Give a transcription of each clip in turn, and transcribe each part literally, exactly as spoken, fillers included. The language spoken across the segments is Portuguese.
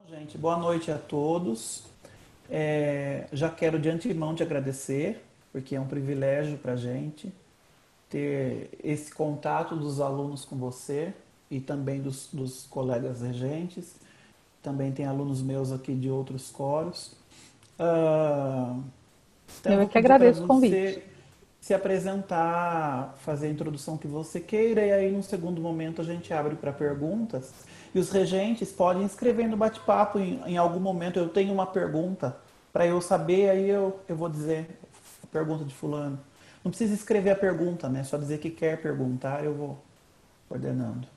Gente, boa noite a todos. É, já quero de antemão te agradecer, porque é um privilégio para a gente ter esse contato dos alunos com você e também dos, dos colegas regentes. Também tem alunos meus aqui de outros coros. Ah, então eu Eu é vou que pedir para agradeço o convite. você se apresentar, fazer a introdução que você queira, e aí, no segundo momento, a gente abre para perguntas. E os regentes podem escrever no bate-papo em, em algum momento. Eu tenho uma pergunta para eu saber, aí eu, eu vou dizer a pergunta de Fulano. Não precisa escrever a pergunta, né? Só dizer que quer perguntar, eu vou ordenando.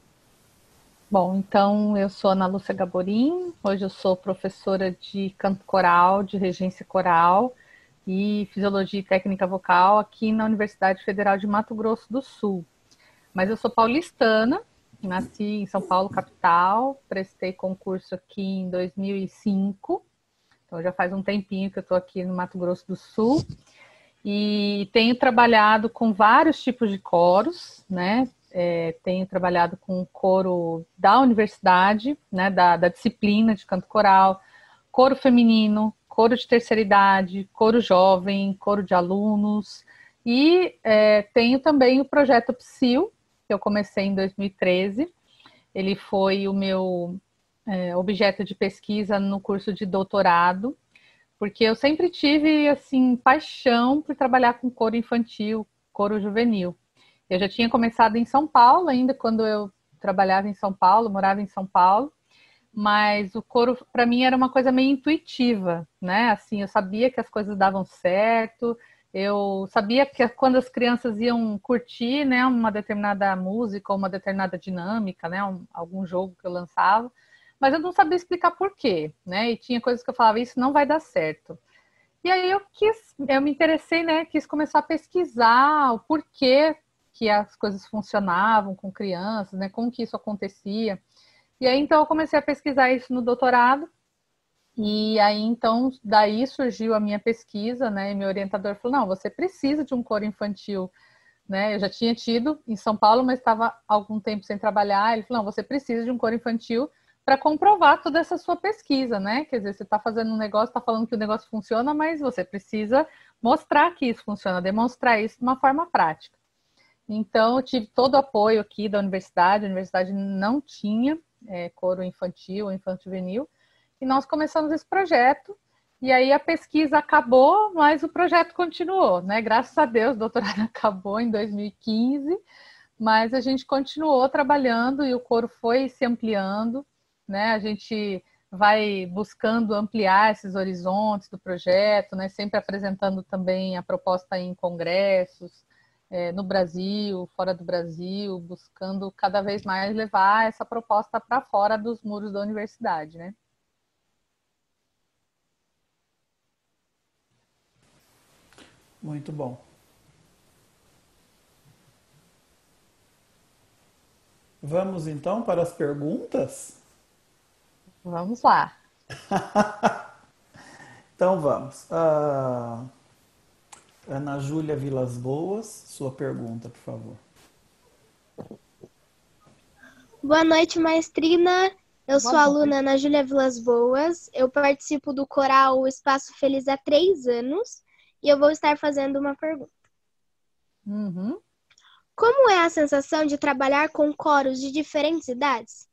Bom, então eu sou Ana Lúcia Gaborim, hoje eu sou professora de canto coral, de regência coral e fisiologia e técnica vocal aqui na Universidade Federal de Mato Grosso do Sul. Mas eu sou paulistana, nasci em São Paulo, capital, prestei concurso aqui em dois mil e cinco, então já faz um tempinho que eu estou aqui no Mato Grosso do Sul. E tenho trabalhado com vários tipos de coros, né? É, tenho trabalhado com coro da universidade, né? Da, da disciplina de canto coral, coro feminino, coro de terceira idade, coro jovem, coro de alunos. E é, tenho também o projeto Psil, que eu comecei em dois mil e treze. Ele foi o meu é, objeto de pesquisa no curso de doutorado, porque eu sempre tive, assim, paixão por trabalhar com coro infantil, coro juvenil. Eu já tinha começado em São Paulo, ainda quando eu trabalhava em São Paulo, morava em São Paulo, mas o coro, para mim, era uma coisa meio intuitiva, né? Assim, eu sabia que as coisas davam certo, eu sabia que quando as crianças iam curtir, né, uma determinada música ou uma determinada dinâmica, né, um, algum jogo que eu lançava, mas eu não sabia explicar por quê, né? E tinha coisas que eu falava, isso não vai dar certo. E aí eu quis, eu me interessei, né? Quis começar a pesquisar o porquê que as coisas funcionavam com crianças, né? Como que isso acontecia. E aí então eu comecei a pesquisar isso no doutorado. E aí então daí surgiu a minha pesquisa, né? E meu orientador falou: não, você precisa de um coro infantil, né? Eu já tinha tido em São Paulo, mas estava há algum tempo sem trabalhar. Ele falou: não, você precisa de um coro infantil para comprovar toda essa sua pesquisa, né? Quer dizer, você está fazendo um negócio, está falando que o negócio funciona, mas você precisa mostrar que isso funciona, demonstrar isso de uma forma prática. Então, eu tive todo o apoio aqui da universidade. A universidade não tinha é, coro infantil, infanto juvenil, e nós começamos esse projeto. E aí a pesquisa acabou, mas o projeto continuou, né? Graças a Deus, o doutorado acabou em dois mil e quinze, mas a gente continuou trabalhando e o coro foi se ampliando, né? A gente vai buscando ampliar esses horizontes do projeto, né? Sempre apresentando também a proposta em congressos, é, no Brasil, fora do Brasil, buscando cada vez mais levar essa proposta para fora dos muros da universidade, né? Muito bom. Vamos então para as perguntas? Vamos lá. Então vamos. Ah, Ana Júlia Vilas Boas, sua pergunta, por favor. Boa noite, maestrina. Eu Boa sou a noite. aluna Ana Júlia Vilas Boas. Eu participo do coral Espaço Feliz há três anos e eu vou estar fazendo uma pergunta. Uhum. Como é a sensação de trabalhar com coros de diferentes idades?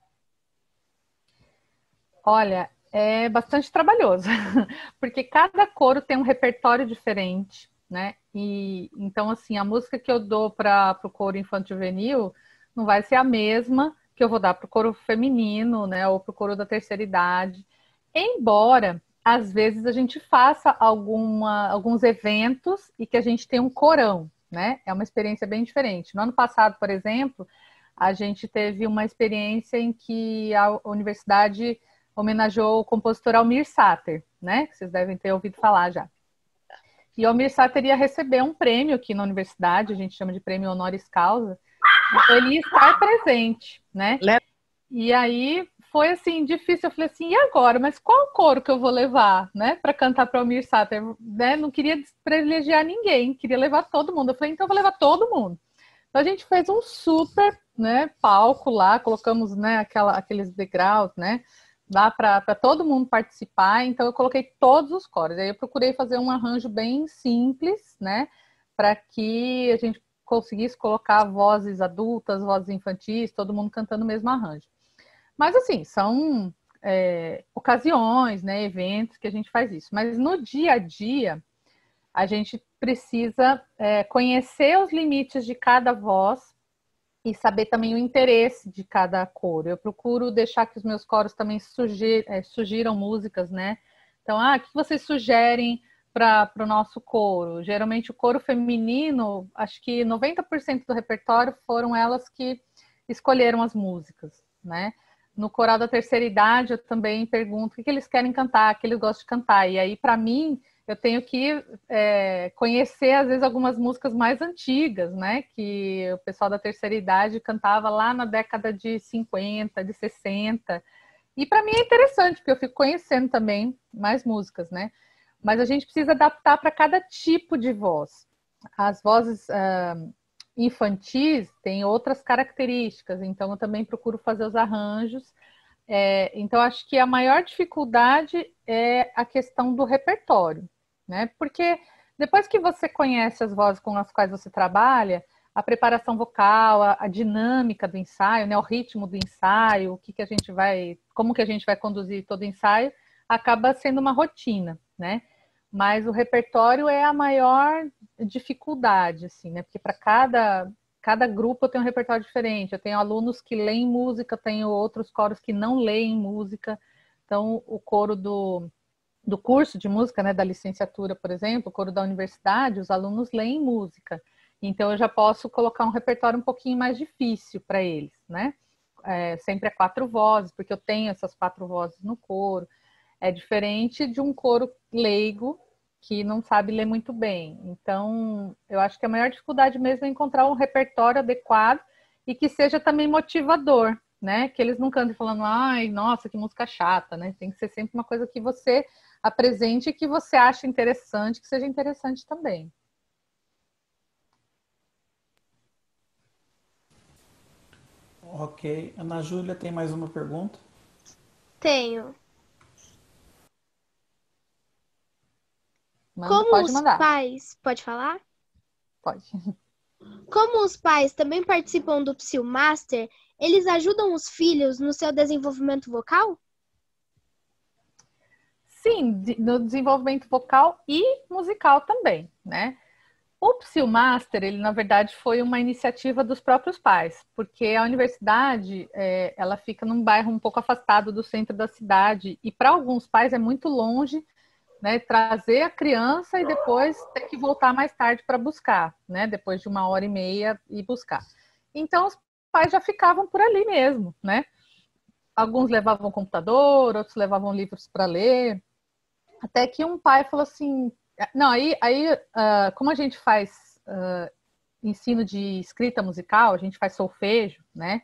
Olha, é bastante trabalhoso, porque cada coro tem um repertório diferente, né? E então, assim, a música que eu dou para o coro infanto-juvenil não vai ser a mesma que eu vou dar para o coro feminino, né? Ou para o coro da terceira idade. Embora, às vezes, a gente faça alguma, alguns eventos e que a gente tem um corão, né? É uma experiência bem diferente. No ano passado, por exemplo, a gente teve uma experiência em que a universidade homenageou o compositor Almir Sater, né? Que vocês devem ter ouvido falar já. E o Almir Sater ia receber um prêmio aqui na universidade, a gente chama de prêmio honoris causa, então ele ia estar presente, né? E aí foi assim, difícil. Eu falei assim, e agora? Mas qual coro que eu vou levar, né? Para cantar para o Almir Sater, né? Não queria privilegiar ninguém, queria levar todo mundo. Eu falei, então eu vou levar todo mundo. Então a gente fez um super, né, palco lá, colocamos, né, aquela, aqueles degraus, né, dá para todo mundo participar, então eu coloquei todos os coros. Aí eu procurei fazer um arranjo bem simples, né, para que a gente conseguisse colocar vozes adultas, vozes infantis, todo mundo cantando o mesmo arranjo. Mas assim, são é, ocasiões, né, eventos que a gente faz isso. Mas no dia a dia, a gente precisa é, conhecer os limites de cada voz e saber também o interesse de cada coro. Eu procuro deixar que os meus coros também sugi é, sugiram músicas, né? Então, ah, o que vocês sugerem para o nosso coro? Geralmente o coro feminino, acho que noventa por cento do repertório foram elas que escolheram as músicas, né? No coral da terceira idade, eu também pergunto o que, que eles querem cantar, o que eles gostam de cantar. E aí, para mim, eu tenho que é, conhecer, às vezes, algumas músicas mais antigas, né? Que o pessoal da terceira idade cantava lá na década de cinquenta, de sessenta. E para mim é interessante, porque eu fico conhecendo também mais músicas, né? Mas a gente precisa adaptar para cada tipo de voz. As vozes uh, infantis têm outras características, então eu também procuro fazer os arranjos. É, então, acho que a maior dificuldade é a questão do repertório, né? Porque depois que você conhece as vozes com as quais você trabalha, a preparação vocal, a, a dinâmica do ensaio, né? O ritmo do ensaio, o que, que a gente vai, como que a gente vai conduzir todo o ensaio, acaba sendo uma rotina, né? Mas o repertório é a maior dificuldade, assim, né? Porque para cada Cada grupo eu tenho um repertório diferente. Eu tenho alunos que leem música, tenho outros coros que não leem música. Então, o coro do, do curso de música, né, da licenciatura, por exemplo, o coro da universidade, os alunos leem música. Então, eu já posso colocar um repertório um pouquinho mais difícil para eles, né? É, sempre é quatro vozes, porque eu tenho essas quatro vozes no coro. É diferente de um coro leigo, que não sabe ler muito bem. Então, eu acho que a maior dificuldade mesmo é encontrar um repertório adequado e que seja também motivador, né? Que eles não cantem falando, ai, nossa, que música chata, né? Tem que ser sempre uma coisa que você apresente e que você acha interessante, que seja interessante também. Ok. Ana Júlia, tem mais uma pergunta? Tenho. Manda, Como pode os mandar. pais. Pode falar? Pode. Como os pais também participam do Psyu Master, eles ajudam os filhos no seu desenvolvimento vocal? Sim, no desenvolvimento vocal e musical também, né? O Psyu Master, ele na verdade foi uma iniciativa dos próprios pais, porque a universidade, é, ela fica num bairro um pouco afastado do centro da cidade e para alguns pais é muito longe, né, trazer a criança e depois ter que voltar mais tarde para buscar, né, depois de uma hora e meia e buscar. Então os pais já ficavam por ali mesmo, né? Alguns levavam computador, outros levavam livros para ler, até que um pai falou assim, não, aí, aí uh, como a gente faz uh, ensino de escrita musical, a gente faz solfejo, né?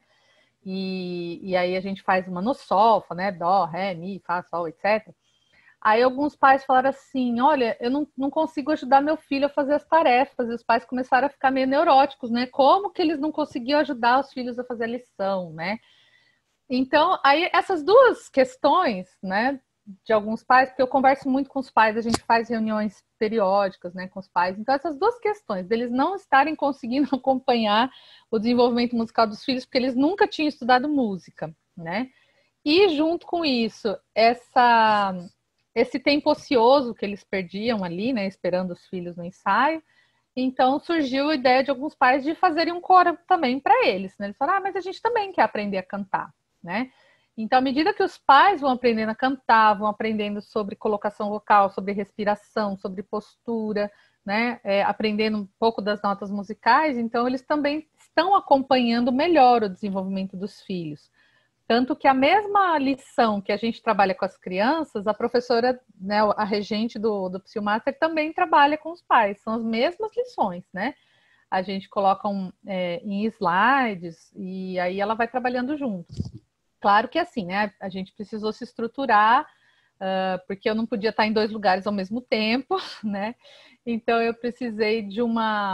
E, e aí a gente faz uma no solfa, né? Dó, ré, mi, fá, sol, etcétera. Aí alguns pais falaram assim, olha, eu não, não consigo ajudar meu filho a fazer as tarefas. E os pais começaram a ficar meio neuróticos, né? Como que eles não conseguiam ajudar os filhos a fazer a lição, né? Então, aí essas duas questões, né, de alguns pais, porque eu converso muito com os pais, a gente faz reuniões periódicas, né, com os pais. Então, essas duas questões, deles não estarem conseguindo acompanhar o desenvolvimento musical dos filhos, porque eles nunca tinham estudado música, né? E junto com isso, essa, esse tempo ocioso que eles perdiam ali, né, esperando os filhos no ensaio. Então surgiu a ideia de alguns pais de fazerem um coro também para eles, né? Eles falaram, ah, mas a gente também quer aprender a cantar, né? Então, à medida que os pais vão aprendendo a cantar, vão aprendendo sobre colocação vocal, sobre respiração, sobre postura, né? É, aprendendo um pouco das notas musicais, então eles também estão acompanhando melhor o desenvolvimento dos filhos. Tanto que a mesma lição que a gente trabalha com as crianças, a professora, né, a regente do, do Psyu Master também trabalha com os pais. São as mesmas lições, né? A gente coloca um, é, em slides e aí ela vai trabalhando junto. Claro que assim, né? A gente precisou se estruturar, uh, porque eu não podia estar em dois lugares ao mesmo tempo, né? Então eu precisei de uma,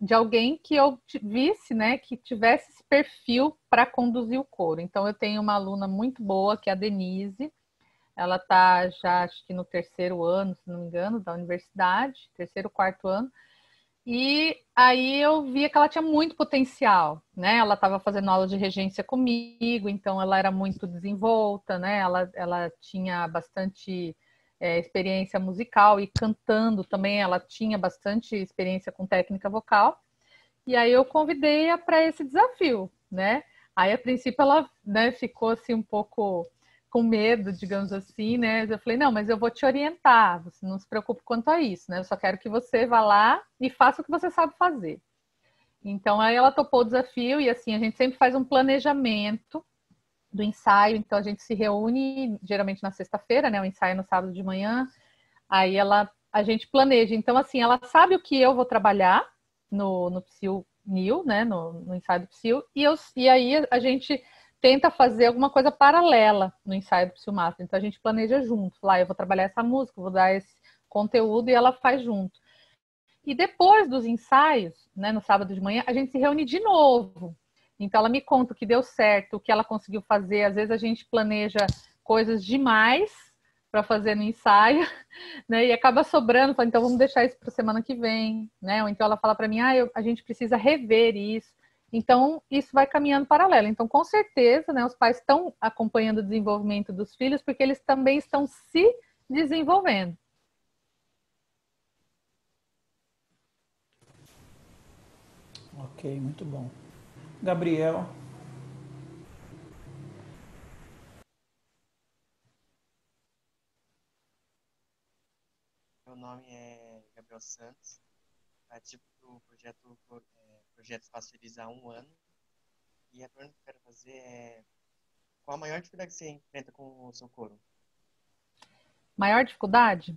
de alguém que eu visse, né, que tivesse esse perfil para conduzir o coro. Então, eu tenho uma aluna muito boa, que é a Denise. Ela está já, acho que no terceiro ano, se não me engano, da universidade, terceiro, quarto ano. E aí eu via que ela tinha muito potencial, né? Ela estava fazendo aula de regência comigo, então ela era muito desenvolta, né? Ela, ela tinha bastante é, experiência musical e cantando também, ela tinha bastante experiência com técnica vocal. E aí eu convidei-a para esse desafio, né? Aí a princípio ela, né, ficou assim um pouco com medo, digamos assim, né? Eu falei, não, mas eu vou te orientar, você não se preocupe quanto a isso, né? Eu só quero que você vá lá e faça o que você sabe fazer. Então, aí ela topou o desafio e, assim, a gente sempre faz um planejamento do ensaio, então a gente se reúne, geralmente na sexta-feira, né? O ensaio é no sábado de manhã, aí ela, a gente planeja. Então, assim, ela sabe o que eu vou trabalhar no, no Psyu New, né? No, no ensaio do Psyu, e, eu, e aí a gente tenta fazer alguma coisa paralela no ensaio do Psyu Master. Então a gente planeja junto. Lá eu vou trabalhar essa música, vou dar esse conteúdo e ela faz junto. E depois dos ensaios, né, no sábado de manhã, a gente se reúne de novo. Então ela me conta o que deu certo, o que ela conseguiu fazer. Às vezes a gente planeja coisas demais para fazer no ensaio, né? E acaba sobrando, fala, então vamos deixar isso para a semana que vem, né? Ou então ela fala para mim, ah, eu, a gente precisa rever isso. Então, isso vai caminhando paralelo. Então, com certeza, né, os pais estão acompanhando o desenvolvimento dos filhos, porque eles também estão se desenvolvendo. Ok, muito bom. Gabriel. Meu nome é Gabriel Santos, participo do projeto, é, projeto Espaço Feliz há um ano. E a pergunta que eu quero fazer é: qual a maior dificuldade que você enfrenta com o seu coro? Maior dificuldade?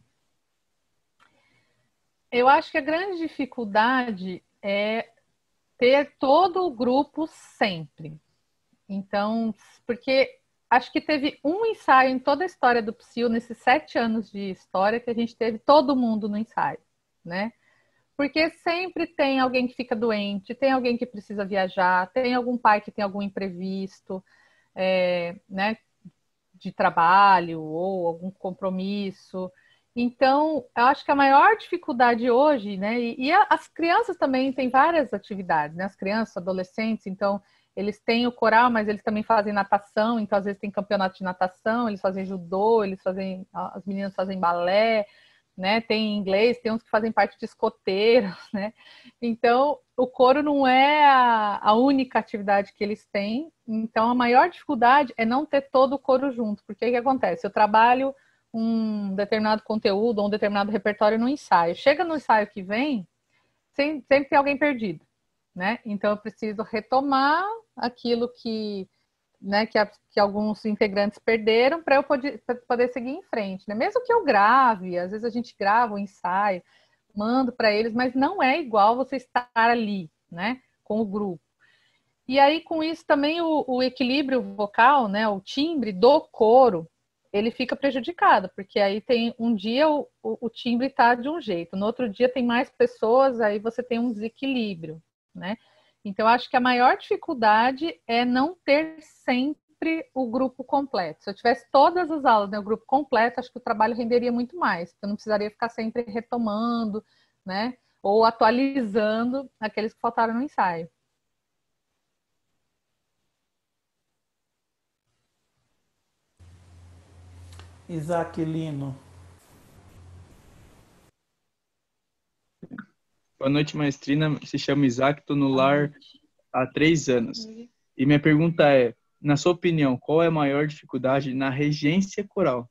Eu acho que a grande dificuldade é ter todo o grupo sempre. Então, porque acho que teve um ensaio em toda a história do Psyu, nesses sete anos de história, que a gente teve todo mundo no ensaio, né? Porque sempre tem alguém que fica doente, tem alguém que precisa viajar, tem algum pai que tem algum imprevisto, é, né, de trabalho ou algum compromisso. Então, eu acho que a maior dificuldade hoje, né, e, e as crianças também têm várias atividades, né, as crianças, adolescentes, então eles têm o coral, mas eles também fazem natação, então às vezes tem campeonato de natação, eles fazem judô, eles fazem, as meninas fazem balé, né, tem inglês, tem uns que fazem parte de escoteiros, né, então o coro não é a, a única atividade que eles têm, então a maior dificuldade é não ter todo o coro junto, porque o que acontece? Eu trabalho um determinado conteúdo ou um determinado repertório no ensaio, chega no ensaio que vem, sempre tem alguém perdido, né, então eu preciso retomar aquilo que né, que, a, que alguns integrantes perderam para eu poder, poder seguir em frente. Né? Mesmo que eu grave, às vezes a gente grava o ensaio, mando para eles, mas não é igual você estar ali, né, com o grupo. E aí, com isso, também o, o equilíbrio vocal, né, o timbre do coro, ele fica prejudicado, porque aí tem um dia o, o, o timbre está de um jeito, no outro dia tem mais pessoas, aí você tem um desequilíbrio, né? Então, acho que a maior dificuldade é não ter sempre o grupo completo. Se eu tivesse todas as aulas no né, grupo completo, acho que o trabalho renderia muito mais, porque eu não precisaria ficar sempre retomando, né? Ou atualizando aqueles que faltaram no ensaio. Isaac Lino. Boa noite, maestrina. Se chama Isaac, estou no lar há três anos. E minha pergunta é, na sua opinião, qual é a maior dificuldade na regência coral?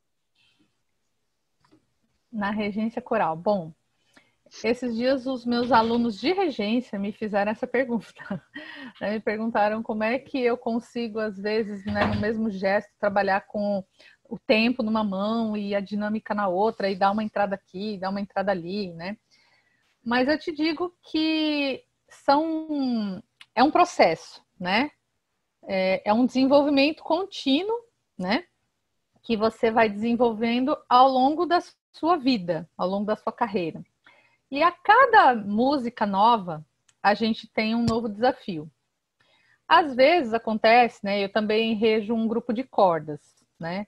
Na regência coral. Bom, esses dias os meus alunos de regência me fizeram essa pergunta. Me perguntaram como é que eu consigo, às vezes, né, no mesmo gesto, trabalhar com o tempo numa mão e a dinâmica na outra, e dar uma entrada aqui, dar uma entrada ali, né? Mas eu te digo que são, é um processo, né? É, é um desenvolvimento contínuo, né? Que você vai desenvolvendo ao longo da sua vida, ao longo da sua carreira. E a cada música nova, a gente tem um novo desafio. Às vezes acontece, né? Eu também rejo um grupo de cordas, né?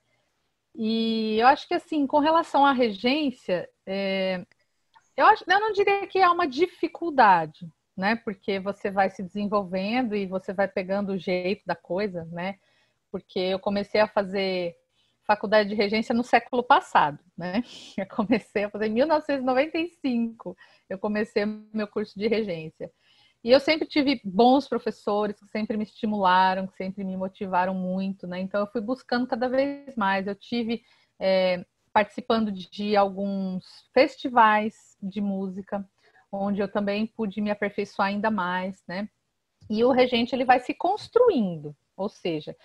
E eu acho que, assim, com relação à regência, é, eu, acho, eu não diria que é uma dificuldade, né? Porque você vai se desenvolvendo e você vai pegando o jeito da coisa, né? Porque eu comecei a fazer faculdade de regência no século passado, né? Eu comecei a fazer em mil novecentos e noventa e cinco, eu comecei meu curso de regência. E eu sempre tive bons professores que sempre me estimularam, que sempre me motivaram muito, né? Então eu fui buscando cada vez mais. Eu tive é, participando de alguns festivais de música, onde eu também pude me aperfeiçoar ainda mais, né? E o regente, ele vai se construindo, ou seja,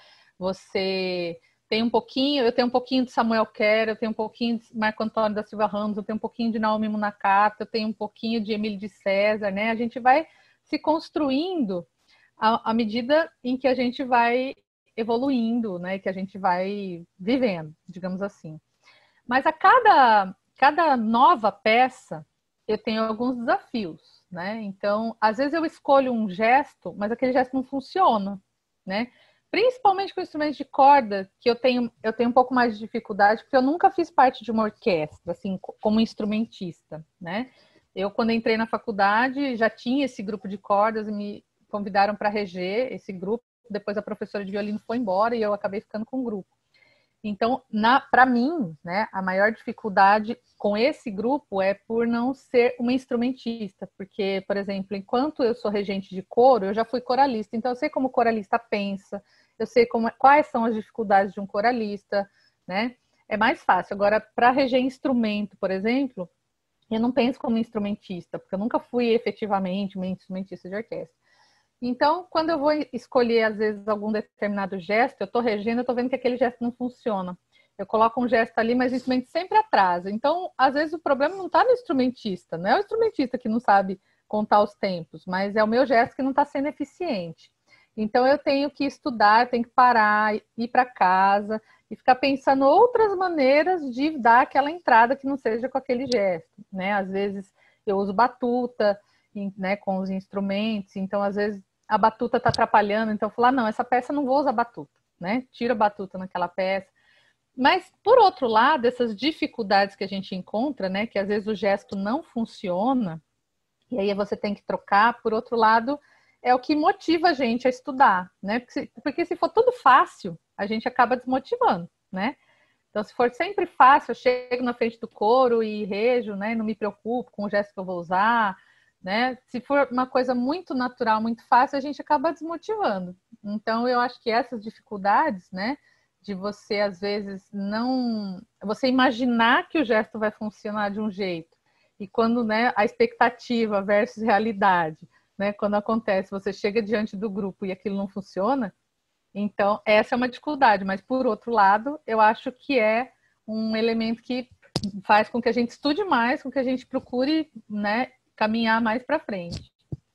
você tem um pouquinho, eu tenho um pouquinho de Samuel Kerr, eu tenho um pouquinho de Marco Antônio da Silva Ramos, eu tenho um pouquinho de Naomi Munakata, eu tenho um pouquinho de Emílio de César, né? A gente vai se construindo à, à medida em que a gente vai evoluindo, né? Que a gente vai vivendo, digamos assim. Mas a cada, cada nova peça, eu tenho alguns desafios, né? Então, às vezes eu escolho um gesto, mas aquele gesto não funciona, né? Principalmente com instrumentos de corda, que eu tenho, eu tenho um pouco mais de dificuldade, porque eu nunca fiz parte de uma orquestra, assim, como instrumentista, né? Eu, quando entrei na faculdade, já tinha esse grupo de cordas e me convidaram para reger esse grupo. Depois a professora de violino foi embora e eu acabei ficando com o grupo. Então, para mim, né, a maior dificuldade com esse grupo é por não ser uma instrumentista. Porque, por exemplo, enquanto eu sou regente de coro, eu já fui coralista. Então, eu sei como o coralista pensa, eu sei como, quais são as dificuldades de um coralista, né? É mais fácil. Agora, para reger instrumento, por exemplo, eu não penso como instrumentista, porque eu nunca fui efetivamente uma instrumentista de orquestra. Então, quando eu vou escolher, às vezes, algum determinado gesto, eu estou regendo, eu estou vendo que aquele gesto não funciona. Eu coloco um gesto ali, mas o instrumento sempre atrasa. Então, às vezes, o problema não está no instrumentista, não é o instrumentista que não sabe contar os tempos, mas é o meu gesto que não está sendo eficiente. Então, eu tenho que estudar, tenho que parar, ir para casa e ficar pensando outras maneiras de dar aquela entrada que não seja com aquele gesto, né? Às vezes, eu uso batuta, né, com os instrumentos, então, às vezes, a batuta está atrapalhando, então eu falo, ah, não, essa peça não vou usar batuta, né? Tiro a batuta naquela peça. Mas, por outro lado, essas dificuldades que a gente encontra, né, que às vezes o gesto não funciona, e aí você tem que trocar, por outro lado, é o que motiva a gente a estudar, né? Porque se, porque se for tudo fácil, a gente acaba desmotivando, né? Então, se for sempre fácil, eu chego na frente do coro e rejo, né? Não me preocupo com o gesto que eu vou usar, né? Se for uma coisa muito natural, muito fácil, a gente acaba desmotivando. Então, eu acho que essas dificuldades, né? De você, às vezes, não... Você imaginar que o gesto vai funcionar de um jeito. E quando, né, a expectativa versus realidade, né? Quando acontece, você chega diante do grupo e aquilo não funciona, então essa é uma dificuldade. Mas, por outro lado, eu acho que é um elemento que faz com que a gente estude mais, com que a gente procure, né, caminhar mais para frente.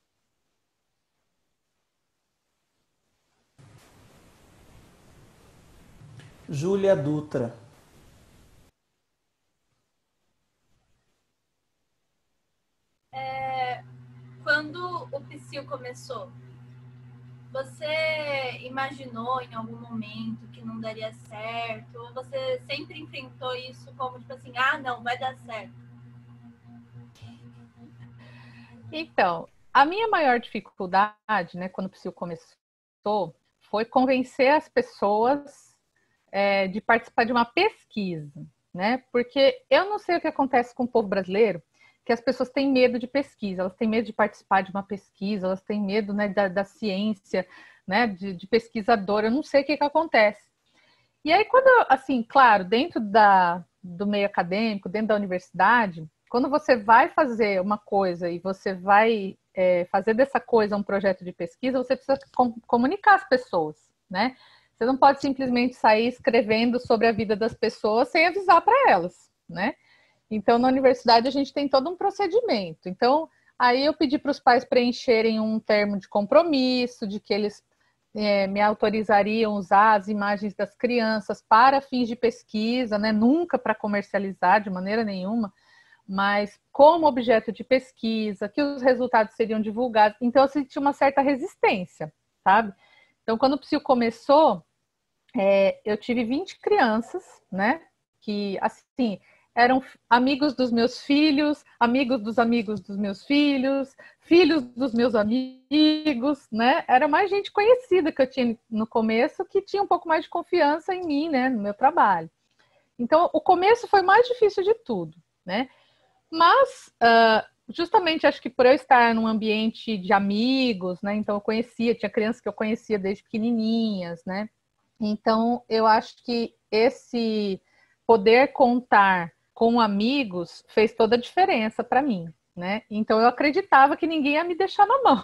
Júlia Dutra. É, quando o Psyu começou, você imaginou em algum momento que não daria certo? Ou você sempre enfrentou isso como tipo assim, ah, não, vai dar certo? Então, a minha maior dificuldade, né, quando o Psyu começou, foi convencer as pessoas é, de participar de uma pesquisa, né? Porque eu não sei o que acontece com o povo brasileiro, que as pessoas têm medo de pesquisa, elas têm medo de participar de uma pesquisa, elas têm medo, né, da, da ciência, né, de, de pesquisador, eu não sei o que, que acontece. E aí, quando, assim, claro, dentro da, do meio acadêmico, dentro da universidade, quando você vai fazer uma coisa e você vai é, fazer dessa coisa um projeto de pesquisa, você precisa com, comunicar as pessoas, né? Você não pode simplesmente sair escrevendo sobre a vida das pessoas sem avisar para elas, né? Então, na universidade, a gente tem todo um procedimento. Então, aí eu pedi para os pais preencherem um termo de compromisso, de que eles é, me autorizariam usar as imagens das crianças para fins de pesquisa, né? Nunca para comercializar de maneira nenhuma, mas como objeto de pesquisa, que os resultados seriam divulgados. Então, eu senti uma certa resistência, sabe? Então, quando o Psil começou, é, eu tive vinte crianças, né? Que, assim, eram amigos dos meus filhos, amigos dos amigos dos meus filhos, filhos dos meus amigos, né? Era mais gente conhecida que eu tinha no começo, que tinha um pouco mais de confiança em mim, né? No meu trabalho. Então, o começo foi mais difícil de tudo, né? Mas, uh, justamente, acho que por eu estar num ambiente de amigos, né? Então, eu conhecia, tinha crianças que eu conhecia desde pequenininhas, né? Então, eu acho que esse poder contar com amigos fez toda a diferença para mim, né? Então, eu acreditava que ninguém ia me deixar na mão.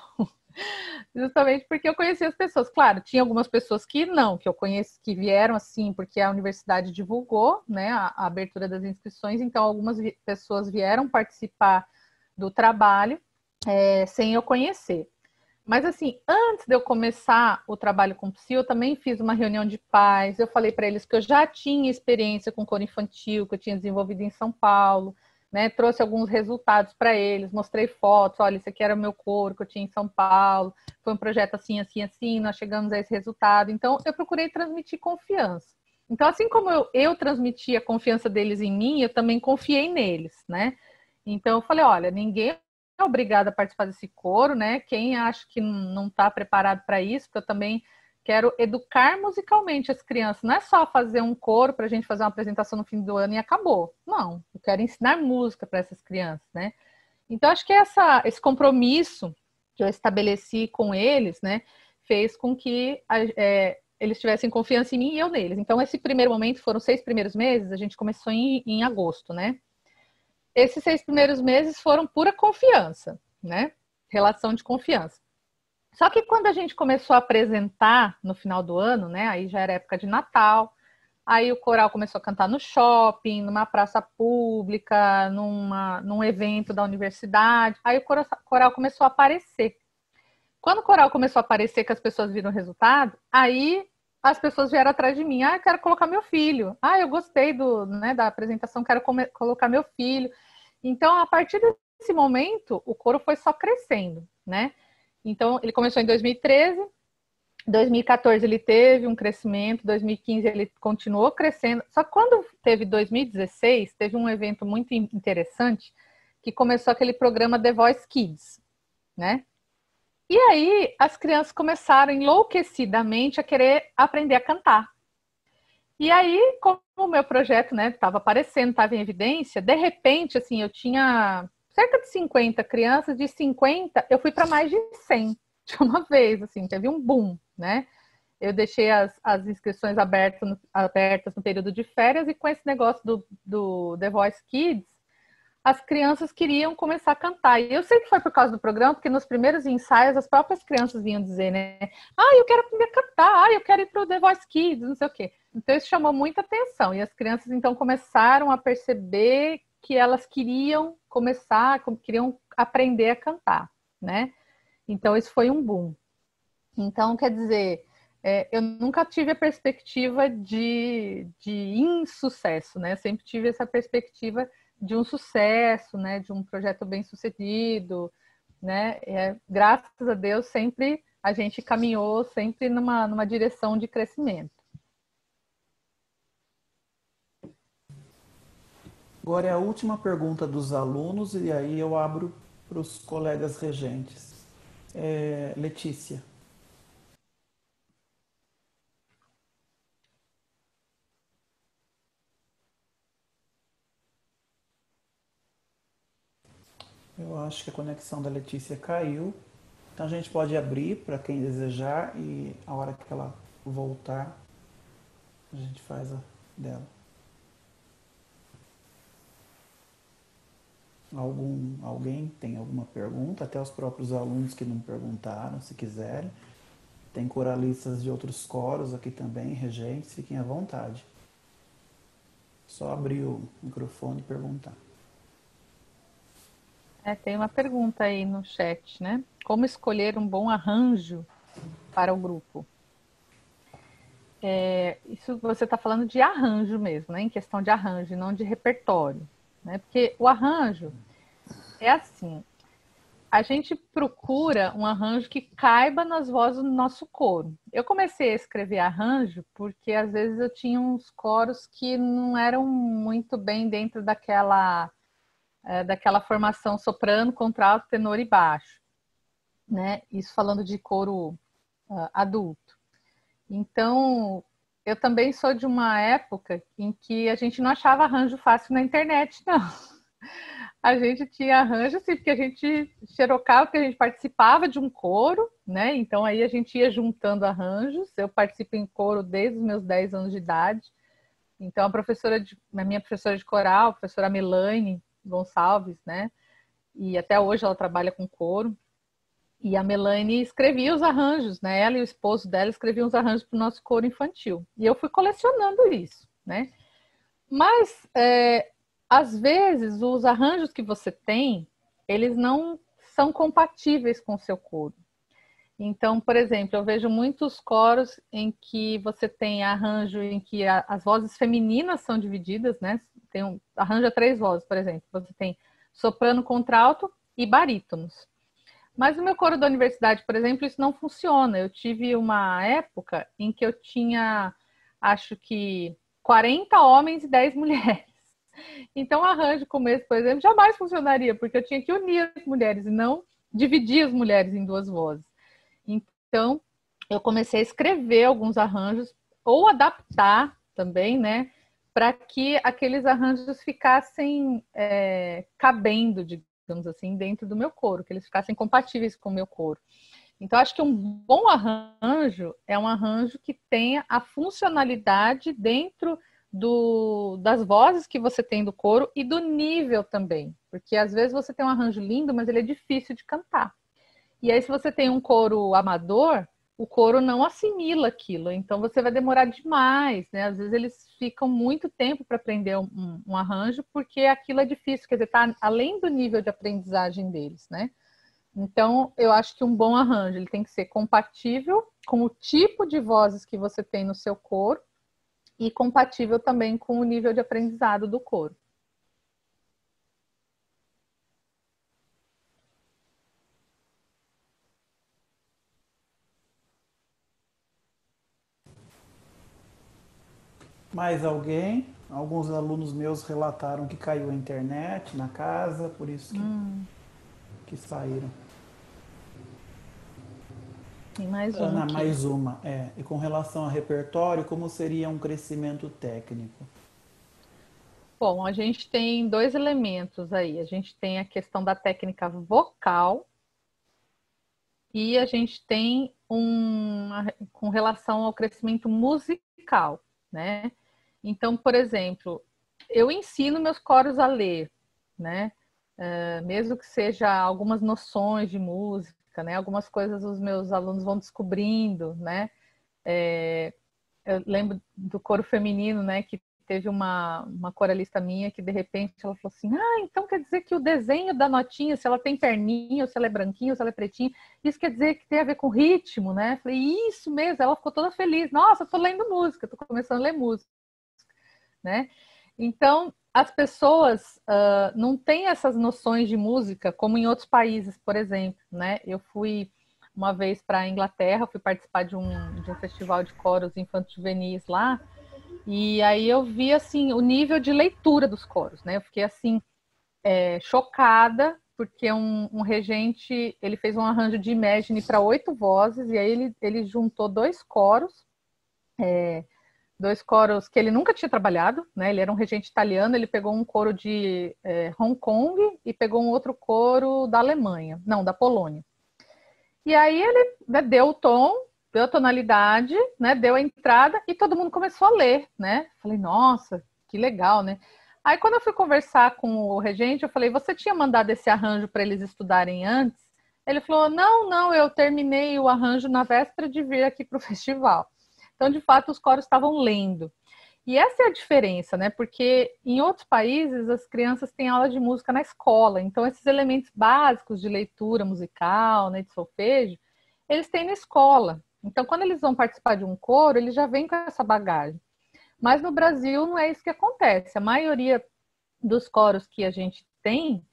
Justamente porque eu conhecia as pessoas. Claro, tinha algumas pessoas que não, que eu conheço, que vieram assim, porque a universidade divulgou, né, a, a abertura das inscrições, então algumas vi- pessoas vieram participar do trabalho, é, sem eu conhecer. Mas assim, antes de eu começar o trabalho com o Psil, eu também fiz uma reunião de pais, eu falei para eles que eu já tinha experiência com coro infantil, que eu tinha desenvolvido em São Paulo, né, trouxe alguns resultados para eles, mostrei fotos, olha, esse aqui era o meu coro que eu tinha em São Paulo, foi um projeto assim, assim, assim, nós chegamos a esse resultado. Então, eu procurei transmitir confiança. Então, assim como eu, eu transmiti a confiança deles em mim, eu também confiei neles, né? Então, eu falei, olha, ninguém é obrigado a participar desse coro, né? Quem acha que não está preparado para isso, porque eu também quero educar musicalmente as crianças. Não é só fazer um coro para a gente fazer uma apresentação no fim do ano e acabou. Não, eu quero ensinar música para essas crianças, né? Então, acho que essa, esse compromisso que eu estabeleci com eles, né, fez com que é, eles tivessem confiança em mim e eu neles. Então, esse primeiro momento, foram seis primeiros meses, a gente começou em, em agosto, né? Esses seis primeiros meses foram pura confiança, né? Relação de confiança. Só que quando a gente começou a apresentar no final do ano, né? Aí já era época de Natal, aí o coral começou a cantar no shopping, numa praça pública, numa, num evento da universidade, aí o coral, coral começou a aparecer. Quando o coral começou a aparecer, que as pessoas viram o resultado, aí as pessoas vieram atrás de mim, ah, eu quero colocar meu filho, ah, eu gostei do, né, da apresentação, quero come- colocar meu filho. Então, a partir desse momento, o coro foi só crescendo, né? Então, ele começou em dois mil e treze, dois mil e quatorze ele teve um crescimento, dois mil e quinze ele continuou crescendo. Só que quando teve dois mil e dezesseis, teve um evento muito interessante, que começou aquele programa The Voice Kids, né? E aí as crianças começaram enlouquecidamente a querer aprender a cantar. E aí, como o meu projeto, né, estava aparecendo, estava em evidência, de repente, assim, eu tinha cerca de cinquenta crianças, de cinquenta eu fui para mais de cem de uma vez, assim, teve um boom, né? Eu deixei as, as inscrições abertas no, abertas no período de férias e com esse negócio do, do The Voice Kids, as crianças queriam começar a cantar. E eu sei que foi por causa do programa, porque nos primeiros ensaios as próprias crianças vinham dizer, né? Ah, eu quero aprender a cantar, ah, eu quero ir para o The Voice Kids, não sei o quê. Então isso chamou muita atenção. E as crianças então começaram a perceber que elas queriam começar, queriam aprender a cantar, né? Então isso foi um boom. Então, quer dizer, é, eu nunca tive a perspectiva de, de insucesso, né? Eu sempre tive essa perspectiva de um sucesso, né? De um projeto bem sucedido, né? É, graças a Deus, sempre a gente caminhou sempre numa, numa direção de crescimento. Agora é a última pergunta dos alunos e aí eu abro para os colegas regentes. É, Letícia. Eu acho que a conexão da Letícia caiu. Então a gente pode abrir para quem desejar e a hora que ela voltar, a gente faz a dela. Algum, alguém tem alguma pergunta? Até os próprios alunos que não perguntaram, se quiserem. Tem coralistas de outros coros aqui também, regentes, fiquem à vontade. Só abrir o microfone e perguntar. É, tem uma pergunta aí no chat, né? Como escolher um bom arranjo para o grupo? É, isso você está falando de arranjo mesmo, né? Em questão de arranjo, não de repertório, né? Porque o arranjo é assim, a gente procura um arranjo que caiba nas vozes do nosso coro. Eu comecei a escrever arranjo porque às vezes eu tinha uns coros que não eram muito bem dentro daquela, é, daquela formação soprano, contralto, tenor e baixo, né? Isso falando de coro uh, adulto. Então, eu também sou de uma época em que a gente não achava arranjo fácil na internet, não. A gente tinha arranjo, assim, porque a gente xerocava, porque a gente participava de um coro, né? Então, aí a gente ia juntando arranjos. Eu participo em coro desde os meus dez anos de idade. Então, a professora, de, a minha professora de coral, a professora Melanie Gonçalves, né? E até hoje ela trabalha com coro. E a Melanie escrevia os arranjos, né? Ela e o esposo dela escreviam os arranjos para o nosso coro infantil. E eu fui colecionando isso, né? Mas, é, às vezes, os arranjos que você tem, eles não são compatíveis com o seu coro. Então, por exemplo, eu vejo muitos coros em que você tem arranjo em que a, as vozes femininas são divididas, né? Tem um arranjo a três vozes, por exemplo. Você tem soprano, contralto e barítonos. Mas no meu coro da universidade, por exemplo, isso não funciona. Eu tive uma época em que eu tinha, acho que, quarenta homens e dez mulheres. Então, arranjo como esse, por exemplo, jamais funcionaria, porque eu tinha que unir as mulheres e não dividir as mulheres em duas vozes. Então, eu comecei a escrever alguns arranjos, ou adaptar também, né, para que aqueles arranjos ficassem é, cabendo, digamos assim, dentro do meu coro, que eles ficassem compatíveis com o meu coro. Então, acho que um bom arranjo é um arranjo que tenha a funcionalidade dentro do, das vozes que você tem do coro e do nível também. Porque, às vezes, você tem um arranjo lindo, mas ele é difícil de cantar. E aí, se você tem um coro amador, o coro não assimila aquilo. Então, você vai demorar demais, né? Às vezes, eles ficam muito tempo para aprender um, um arranjo, porque aquilo é difícil. Quer dizer, está além do nível de aprendizagem deles, né? Então, eu acho que um bom arranjo ele tem que ser compatível com o tipo de vozes que você tem no seu coro e compatível também com o nível de aprendizado do coro. Mais alguém? Alguns alunos meus relataram que caiu a internet na casa, por isso que, hum. que saíram. Tem mais uma. Ana, aqui. mais uma. É. E com relação ao repertório, como seria um crescimento técnico? Bom, a gente tem dois elementos aí. A gente tem a questão da técnica vocal e a gente tem um com relação ao crescimento musical, né? Então, por exemplo, eu ensino meus coros a ler, né? Uh, mesmo que seja algumas noções de música, né? Algumas coisas os meus alunos vão descobrindo, né? É, eu lembro do coro feminino, né? Que teve uma, uma coralista minha que de repente ela falou assim: ah, então quer dizer que o desenho da notinha, se ela tem perninha, ou se ela é branquinha, ou se ela é pretinha, isso quer dizer que tem a ver com ritmo, né? Eu falei, isso mesmo, ela ficou toda feliz. Nossa, eu tô lendo música, tô começando a ler música, né? Então, as pessoas uh, não têm essas noções de música como em outros países, por exemplo, né? Eu fui uma vez para a Inglaterra, fui participar de um, de um festival de coros infanto-juvenis lá, e aí eu vi, assim, o nível de leitura dos coros, né? Eu fiquei, assim, é, chocada, porque um, um regente, ele fez um arranjo de Imagine para oito vozes, e aí ele, ele juntou dois coros, é, dois coros que ele nunca tinha trabalhado, né? Ele era um regente italiano, ele pegou um coro de é, Hong Kong e pegou um outro coro da Alemanha, não, da Polônia. E aí ele, né, deu o tom, deu a tonalidade, né, deu a entrada e todo mundo começou a ler, né? Falei, nossa, que legal, né? Aí quando eu fui conversar com o regente, eu falei, você tinha mandado esse arranjo para eles estudarem antes? Ele falou, não, não, eu terminei o arranjo na véspera de vir aqui para o festival. Então, de fato, os coros estavam lendo. E essa é a diferença, né? Porque em outros países as crianças têm aula de música na escola. Então, esses elementos básicos de leitura musical, né, de solfejo, eles têm na escola. Então, quando eles vão participar de um coro, eles já vêm com essa bagagem. Mas no Brasil não é isso que acontece. A maioria dos coros que a gente tem,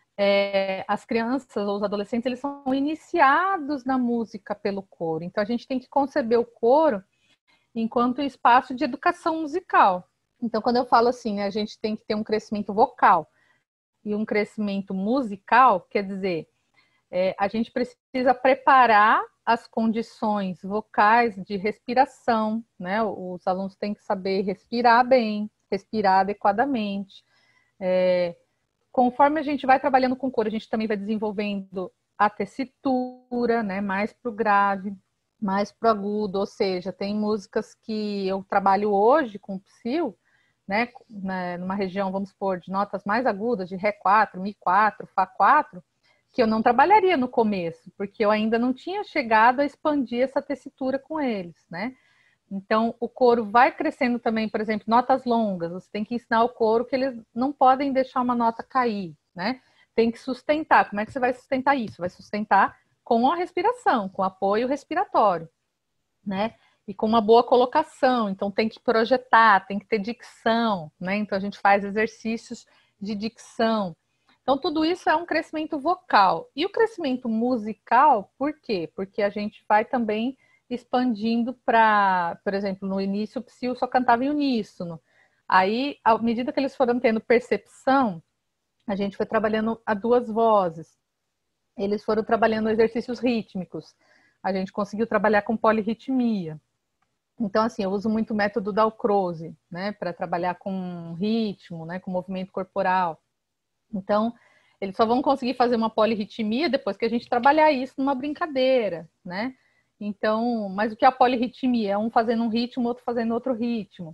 é, as crianças ou os adolescentes, eles são iniciados na música pelo coro. Então, a gente tem que conceber o coro enquanto espaço de educação musical. Então, quando eu falo assim, né, a gente tem que ter um crescimento vocal e um crescimento musical, quer dizer, é, a gente precisa preparar as condições vocais de respiração, né? Os alunos têm que saber respirar bem, respirar adequadamente. É, conforme a gente vai trabalhando com coro, a gente também vai desenvolvendo a tessitura, né? Mais para o grave, mais para o agudo, ou seja, tem músicas que eu trabalho hoje com psil, né? Numa região, vamos supor, de notas mais agudas, de Ré quatro, Mi quatro, Fá quatro, que eu não trabalharia no começo, porque eu ainda não tinha chegado a expandir essa tessitura com eles, né? Então, o coro vai crescendo também, por exemplo, notas longas, você tem que ensinar o coro que eles não podem deixar uma nota cair, né? Tem que sustentar. Como é que você vai sustentar isso? Vai sustentar com a respiração, com apoio respiratório, né? E com uma boa colocação, então tem que projetar, tem que ter dicção, né? Então, a gente faz exercícios de dicção. Então, tudo isso é um crescimento vocal. E o crescimento musical, por quê? Porque a gente vai também expandindo para, por exemplo, no início o psil só cantava em uníssono. Aí, à medida que eles foram tendo percepção, a gente foi trabalhando a duas vozes. Eles foram trabalhando exercícios rítmicos. A gente conseguiu trabalhar com polirritmia. Então, assim, eu uso muito o método Dalcroze, né, para trabalhar com ritmo, né, com movimento corporal. Então, eles só vão conseguir fazer uma polirritmia depois que a gente trabalhar isso numa brincadeira, né? Então, mas o que é a polirritmia? É um fazendo um ritmo, outro fazendo outro ritmo.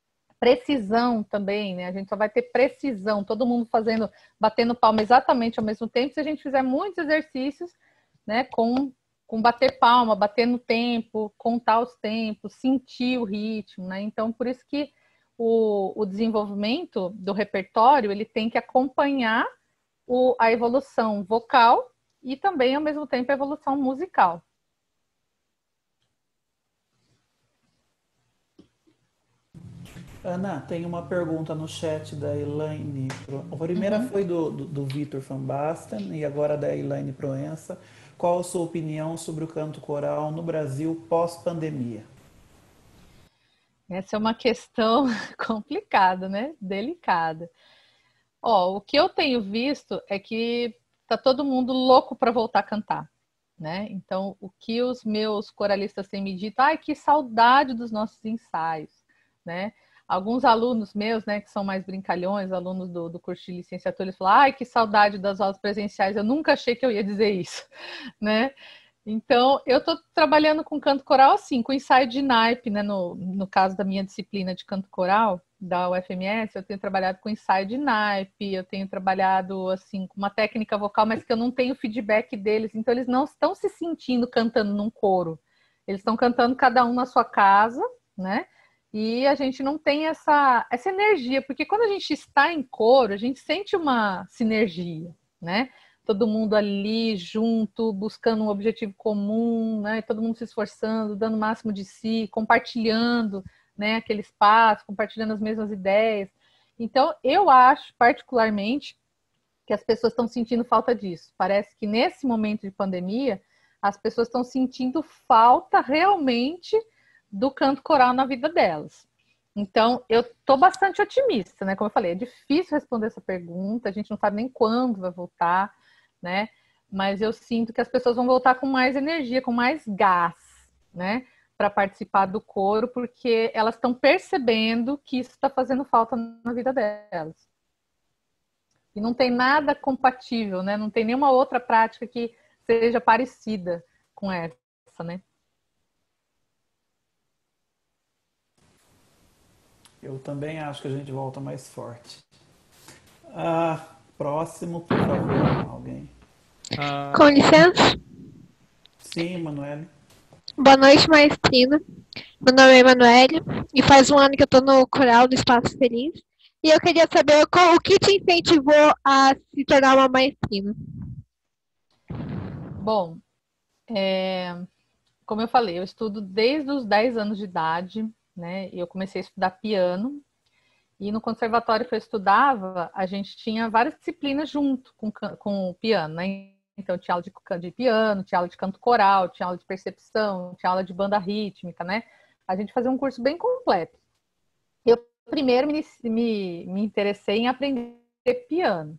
Precisão também, né? A gente só vai ter precisão, todo mundo fazendo, batendo palma exatamente ao mesmo tempo, se a gente fizer muitos exercícios, né, com, com bater palma, bater no tempo, contar os tempos, sentir o ritmo, né? Então, por isso que O, o desenvolvimento do repertório, ele tem que acompanhar o, a evolução vocal e também, ao mesmo tempo, a evolução musical. Ana, tem uma pergunta no chat da Elaine. A primeira Uhum. foi do, do, do Vitor Van Basten e agora da Elaine Proença. Qual a sua opinião sobre o canto coral no Brasil pós-pandemia? Essa é uma questão complicada, né? Delicada. Ó, o que eu tenho visto é que tá todo mundo louco para voltar a cantar, né? Então, o que os meus coralistas têm me dito, ai, que saudade dos nossos ensaios, né? Alguns alunos meus, né, que são mais brincalhões, alunos do, do curso de licenciatura, eles falam, ai, que saudade das aulas presenciais, eu nunca achei que eu ia dizer isso, né? Então, eu estou trabalhando com canto coral assim, com ensaio de naipe, né? No, no caso da minha disciplina de canto coral, da U F M S, eu tenho trabalhado com ensaio de naipe, eu tenho trabalhado assim com uma técnica vocal, mas que eu não tenho feedback deles, então eles não estão se sentindo cantando num coro. Eles estão cantando cada um na sua casa, né? E a gente não tem essa, essa energia, porque quando a gente está em coro, a gente sente uma sinergia, né? Todo mundo ali junto, buscando um objetivo comum, né? Todo mundo se esforçando, dando o máximo de si, compartilhando, né, aquele espaço, compartilhando as mesmas ideias. Então, eu acho, particularmente, que as pessoas estão sentindo falta disso. Parece que nesse momento de pandemia, as pessoas estão sentindo falta realmente do canto coral na vida delas. Então, eu estou bastante otimista, né? Como eu falei, é difícil responder essa pergunta, a gente não sabe nem quando vai voltar, né? Mas eu sinto que as pessoas vão voltar com mais energia, com mais gás, né? Para participar do coro, porque elas estão percebendo que isso está fazendo falta na vida delas. E não tem nada compatível, né? Não tem nenhuma outra prática que seja parecida com essa, né? Eu também acho que a gente volta mais forte. Ah, próximo, por favor, alguém. Ah, Com licença. Sim, Manoel. Boa noite, maestrina. Meu nome é Emanuele e faz um ano que eu tô no coral do Espaço Feliz. E eu queria saber qual, o que te incentivou a se tornar uma maestrina. Bom, é, como eu falei, eu estudo desde os dez anos de idade, né? Eu comecei a estudar piano E no conservatório que eu estudava, a gente tinha várias disciplinas junto com, com o piano, né? Então, tinha aula de, de piano, tinha aula de canto coral, tinha aula de percepção, tinha aula de banda rítmica, né? A gente fazia um curso bem completo. Eu primeiro me, me, me interessei em aprender piano.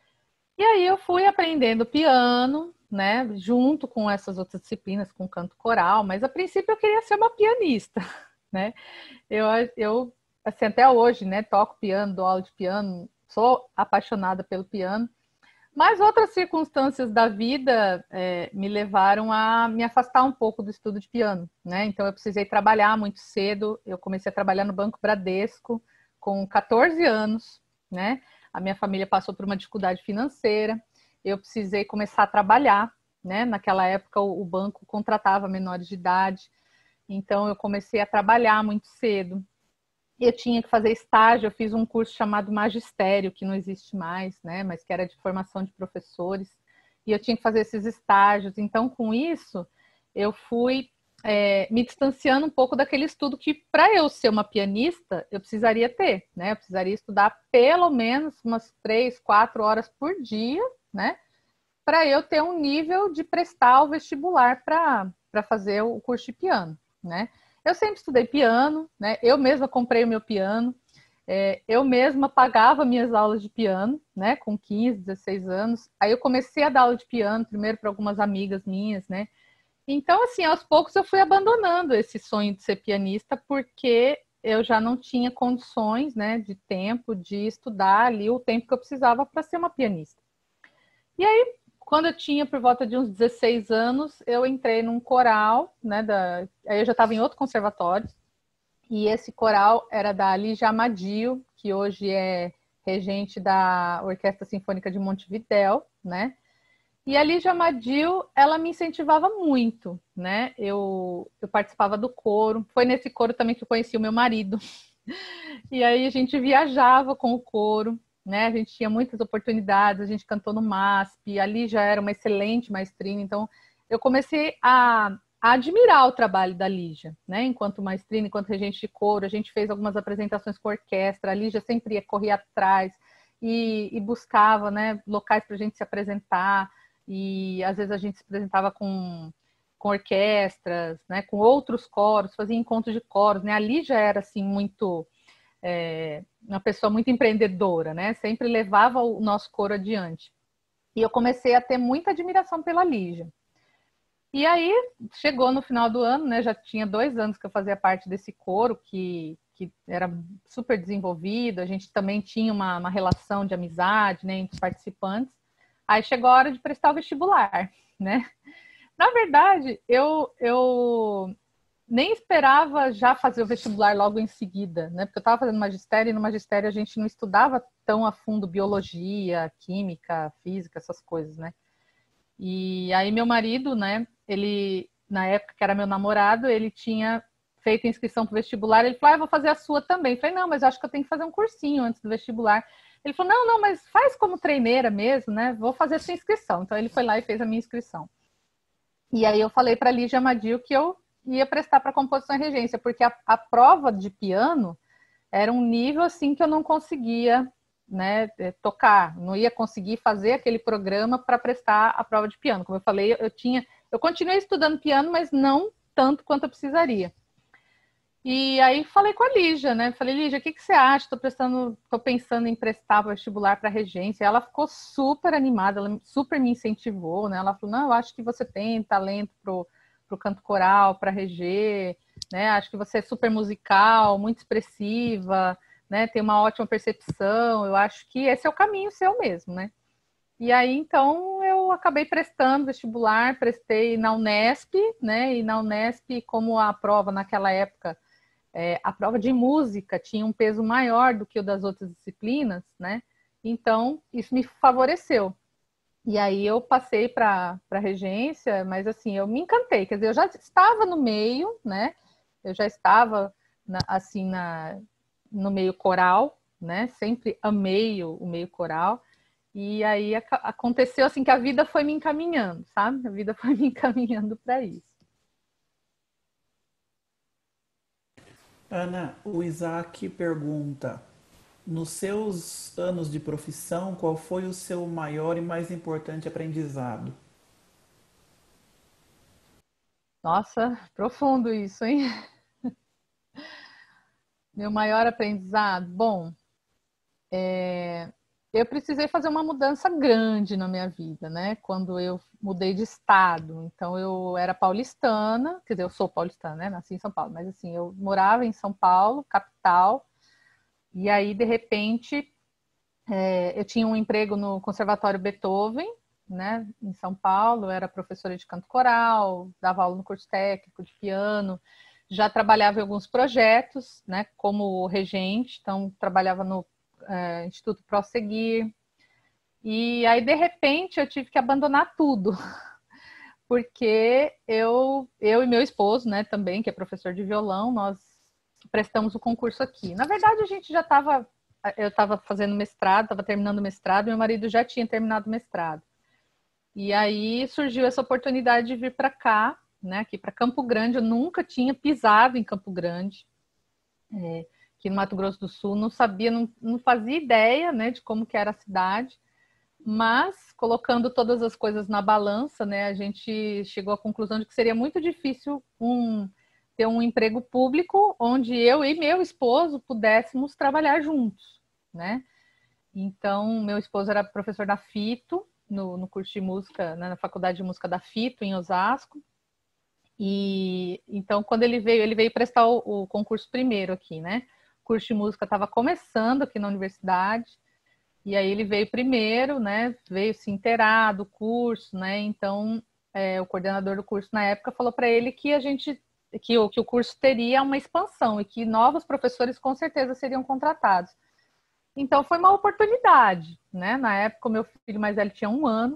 E aí eu fui aprendendo piano, né? Junto com essas outras disciplinas, com canto coral, mas a princípio eu queria ser uma pianista, né? Eu, eu assim, até hoje, né? Toco piano, dou aula de piano, sou apaixonada pelo piano. Mas outras circunstâncias da vida é, me levaram a me afastar um pouco do estudo de piano, né? Então eu precisei trabalhar muito cedo. Eu comecei a trabalhar no Banco Bradesco com quatorze anos, né? A minha família passou por uma dificuldade financeira. Eu precisei começar a trabalhar, né? Naquela época o, o banco contratava menores de idade. Então eu comecei a trabalhar muito cedo. Eu tinha que fazer estágio, eu fiz um curso chamado Magistério, que não existe mais, né, mas que era de formação de professores, e eu tinha que fazer esses estágios. Então, com isso, eu fui é, me distanciando um pouco daquele estudo que, para eu ser uma pianista, eu precisaria ter, né, eu precisaria estudar pelo menos umas três, quatro horas por dia, né, para eu ter um nível de prestar o vestibular para para fazer o curso de piano, né. Eu sempre estudei piano, né? Eu mesma comprei o meu piano, é, eu mesma pagava minhas aulas de piano, né? Com quinze, dezesseis anos. Aí eu comecei a dar aula de piano, primeiro para algumas amigas minhas, né? Então, assim, aos poucos eu fui abandonando esse sonho de ser pianista, porque eu já não tinha condições, né, de tempo, de estudar ali o tempo que eu precisava para ser uma pianista. E aí, quando eu tinha por volta de uns dezesseis anos, eu entrei num coral, né, da... aí eu já estava em outro conservatório, e esse coral era da Lígia Amadio, que hoje é regente da Orquestra Sinfônica de Montevidéu, né, e a Lígia Amadio, ela me incentivava muito, né, eu, eu participava do coro, foi nesse coro também que eu conheci o meu marido, e aí a gente viajava com o coro, né? A gente tinha muitas oportunidades, a gente cantou no M A S P, ali já era uma excelente maestrina, então eu comecei a, a admirar o trabalho da Lígia, né? Enquanto maestrina, enquanto regente de coro, a gente fez algumas apresentações com orquestra, a Lígia sempre ia correr atrás e, e buscava, né, locais para a gente se apresentar, e às vezes a gente se apresentava com, com orquestras, né, com outros coros, fazia encontros de coros, né? A Lígia era assim muito... É, uma pessoa muito empreendedora, né? Sempre levava o nosso coro adiante. E eu comecei a ter muita admiração pela Lígia. E aí, chegou no final do ano, né? Já tinha dois anos que eu fazia parte desse coro, que, que era super desenvolvido, a gente também tinha uma, uma relação de amizade, né, entre os participantes. Aí chegou a hora de prestar o vestibular, né? Na verdade, eu... eu nem esperava já fazer o vestibular logo em seguida, né? Porque eu estava fazendo magistério e no magistério a gente não estudava tão a fundo biologia, química, física, essas coisas, né? E aí meu marido, né? Ele, na época que era meu namorado, ele tinha feito inscrição para o vestibular, ele falou, ah, eu vou fazer a sua também. Eu falei, não, mas eu acho que eu tenho que fazer um cursinho antes do vestibular. Ele falou, não, não, mas faz como treineira mesmo, né? Vou fazer a sua inscrição. Então ele foi lá e fez a minha inscrição. E aí eu falei para a Lígia Amadio que eu ia prestar para composição e regência, porque a, a prova de piano era um nível assim que eu não conseguia, né, tocar, não ia conseguir fazer aquele programa para prestar a prova de piano. Como eu falei, eu tinha, eu continuei estudando piano, mas não tanto quanto eu precisaria. E aí falei com a Lígia, né? Falei, Lígia, o que, que você acha? Estou prestando, tô pensando em prestar vestibular para regência. Ela ficou super animada, ela super me incentivou, né? Ela falou, não, eu acho que você tem talento pro para o canto coral, para reger, né? Acho que você é super musical, muito expressiva, né? Tem uma ótima percepção. Eu acho que esse é o caminho seu mesmo, né? E aí, então, eu acabei prestando vestibular, prestei na Unesp, né? E na Unesp, como a prova naquela época, é, a prova de música tinha um peso maior do que o das outras disciplinas, né? Então, isso me favoreceu. E aí eu passei para a regência, mas assim, eu me encantei, quer dizer, eu já estava no meio, né? Eu já estava, na, assim, na, no meio coral, né? Sempre amei o, o meio coral. E aí a, aconteceu assim que a vida foi me encaminhando, sabe? A vida foi me encaminhando para isso. Ana, o Isaac pergunta, Nos seus anos de profissão, qual foi o seu maior e mais importante aprendizado? Nossa, profundo isso, hein? Meu maior aprendizado? Bom, é, eu precisei fazer uma mudança grande na minha vida, né? Quando eu mudei de estado. Então, eu era paulistana, quer dizer, eu sou paulistana, né? Nasci em São Paulo, mas assim, eu morava em São Paulo, capital, e aí, de repente, é, eu tinha um emprego no Conservatório Beethoven, né? Em São Paulo, eu era professora de canto coral, dava aula no curso técnico de piano, já trabalhava em alguns projetos, né? Como regente, então trabalhava no é, Instituto Prosseguir. E aí, de repente, eu tive que abandonar tudo, porque eu, eu e meu esposo, né, também, que é professor de violão, nós prestamos o concurso aqui. Na verdade, a gente já estava, eu estava fazendo mestrado, estava terminando o mestrado, meu marido já tinha terminado o mestrado. E aí surgiu essa oportunidade de vir para cá, né, aqui para Campo Grande. Eu nunca tinha pisado em Campo Grande. É, aqui no Mato Grosso do Sul, não sabia, não, não fazia ideia, né, de como que era a cidade, mas colocando todas as coisas na balança, né, a gente chegou à conclusão de que seria muito difícil um, ter um emprego público onde eu e meu esposo pudéssemos trabalhar juntos, né? Então, meu esposo era professor da FITO, no, no curso de música, né, na Faculdade de Música da FITO, em Osasco. E então, quando ele veio, ele veio prestar o, o concurso primeiro aqui, né? O curso de música estava começando aqui na universidade, e aí ele veio primeiro, né? Veio se inteirar do curso, né? Então, é, o coordenador do curso na época falou para ele que a gente, que o, que o curso teria uma expansão e que novos professores com certeza seriam contratados. Então, foi uma oportunidade, né? Na época, o meu filho mais velho tinha um ano.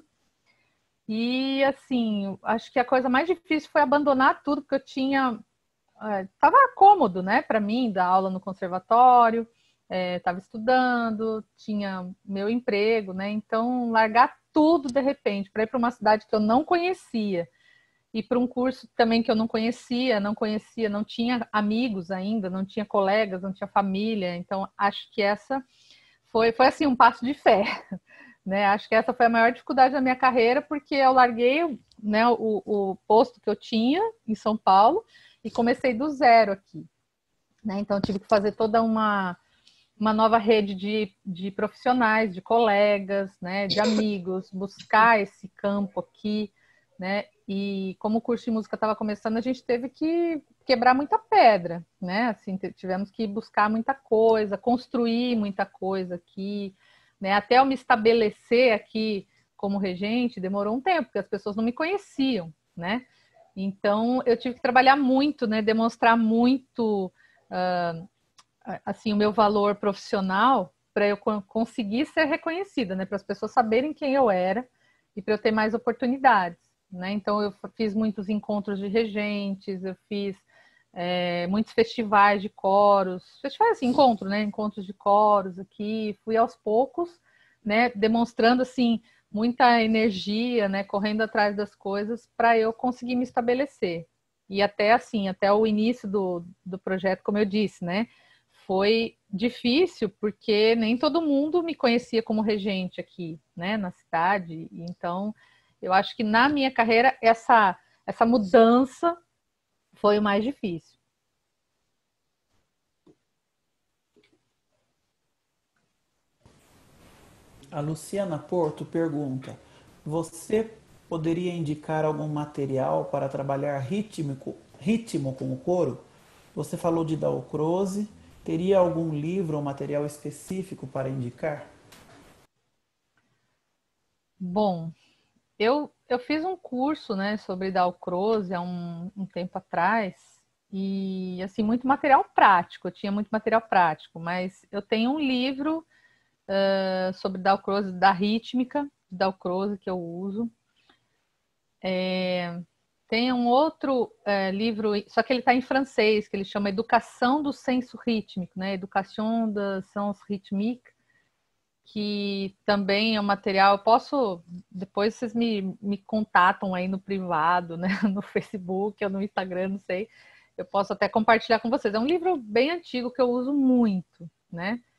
E, assim, acho que a coisa mais difícil foi abandonar tudo, porque eu tinha... Estava é, cômodo, né, para mim, dar aula no conservatório, estava é, estudando, tinha meu emprego, né? Então, largar tudo, de repente, para ir para uma cidade que eu não conhecia e para um curso também que eu não conhecia, não conhecia, não tinha amigos ainda, não tinha colegas, não tinha família. Então, acho que essa foi, foi assim, um passo de fé. Né, acho que essa foi a maior dificuldade da minha carreira, porque eu larguei, né, o, o posto que eu tinha em São Paulo e comecei do zero aqui. Né? Então, tive que fazer toda uma, uma nova rede de, de profissionais, de colegas, né, de amigos, buscar esse campo aqui. Né? E como o curso de música estava começando, a gente teve que quebrar muita pedra. Né? Assim, tivemos que buscar muita coisa, construir muita coisa aqui. Né, até eu me estabelecer aqui como regente, demorou um tempo, porque as pessoas não me conheciam, né? Então, eu tive que trabalhar muito, né? Demonstrar muito, uh, assim, o meu valor profissional para eu conseguir ser reconhecida, né? Para as pessoas saberem quem eu era e para eu ter mais oportunidades, né? Então, eu fiz muitos encontros de regentes, eu fiz É, muitos festivais de coros, festivais assim, encontro, né? Encontros de coros aqui, fui aos poucos, né? Demonstrando assim muita energia, né? Correndo atrás das coisas para eu conseguir me estabelecer. E até assim, até o início do, do projeto, como eu disse, né? Foi difícil porque nem todo mundo me conhecia como regente aqui, né? Na cidade. Então, eu acho que na minha carreira essa essa mudança foi o mais difícil. A Luciana Porto pergunta: você poderia indicar algum material para trabalhar rítmico, ritmo com o coro? Você falou de Dalcroze. Teria algum livro ou material específico para indicar? Bom, eu, eu fiz um curso, né, sobre Dalcroze há um, um tempo atrás e, assim, muito material prático, eu tinha muito material prático, mas eu tenho um livro uh, sobre Dalcroze, da rítmica de Dalcroze, que eu uso. É, tem um outro é, livro, só que ele está em francês, que ele chama Educação do Senso Rítmico, né, Education de Sens Rythmique, que também é um material, eu posso, depois vocês me, me contatam aí no privado, né, no Facebook ou no Instagram, não sei, eu posso até compartilhar com vocês. É um livro bem antigo que eu uso muito, né,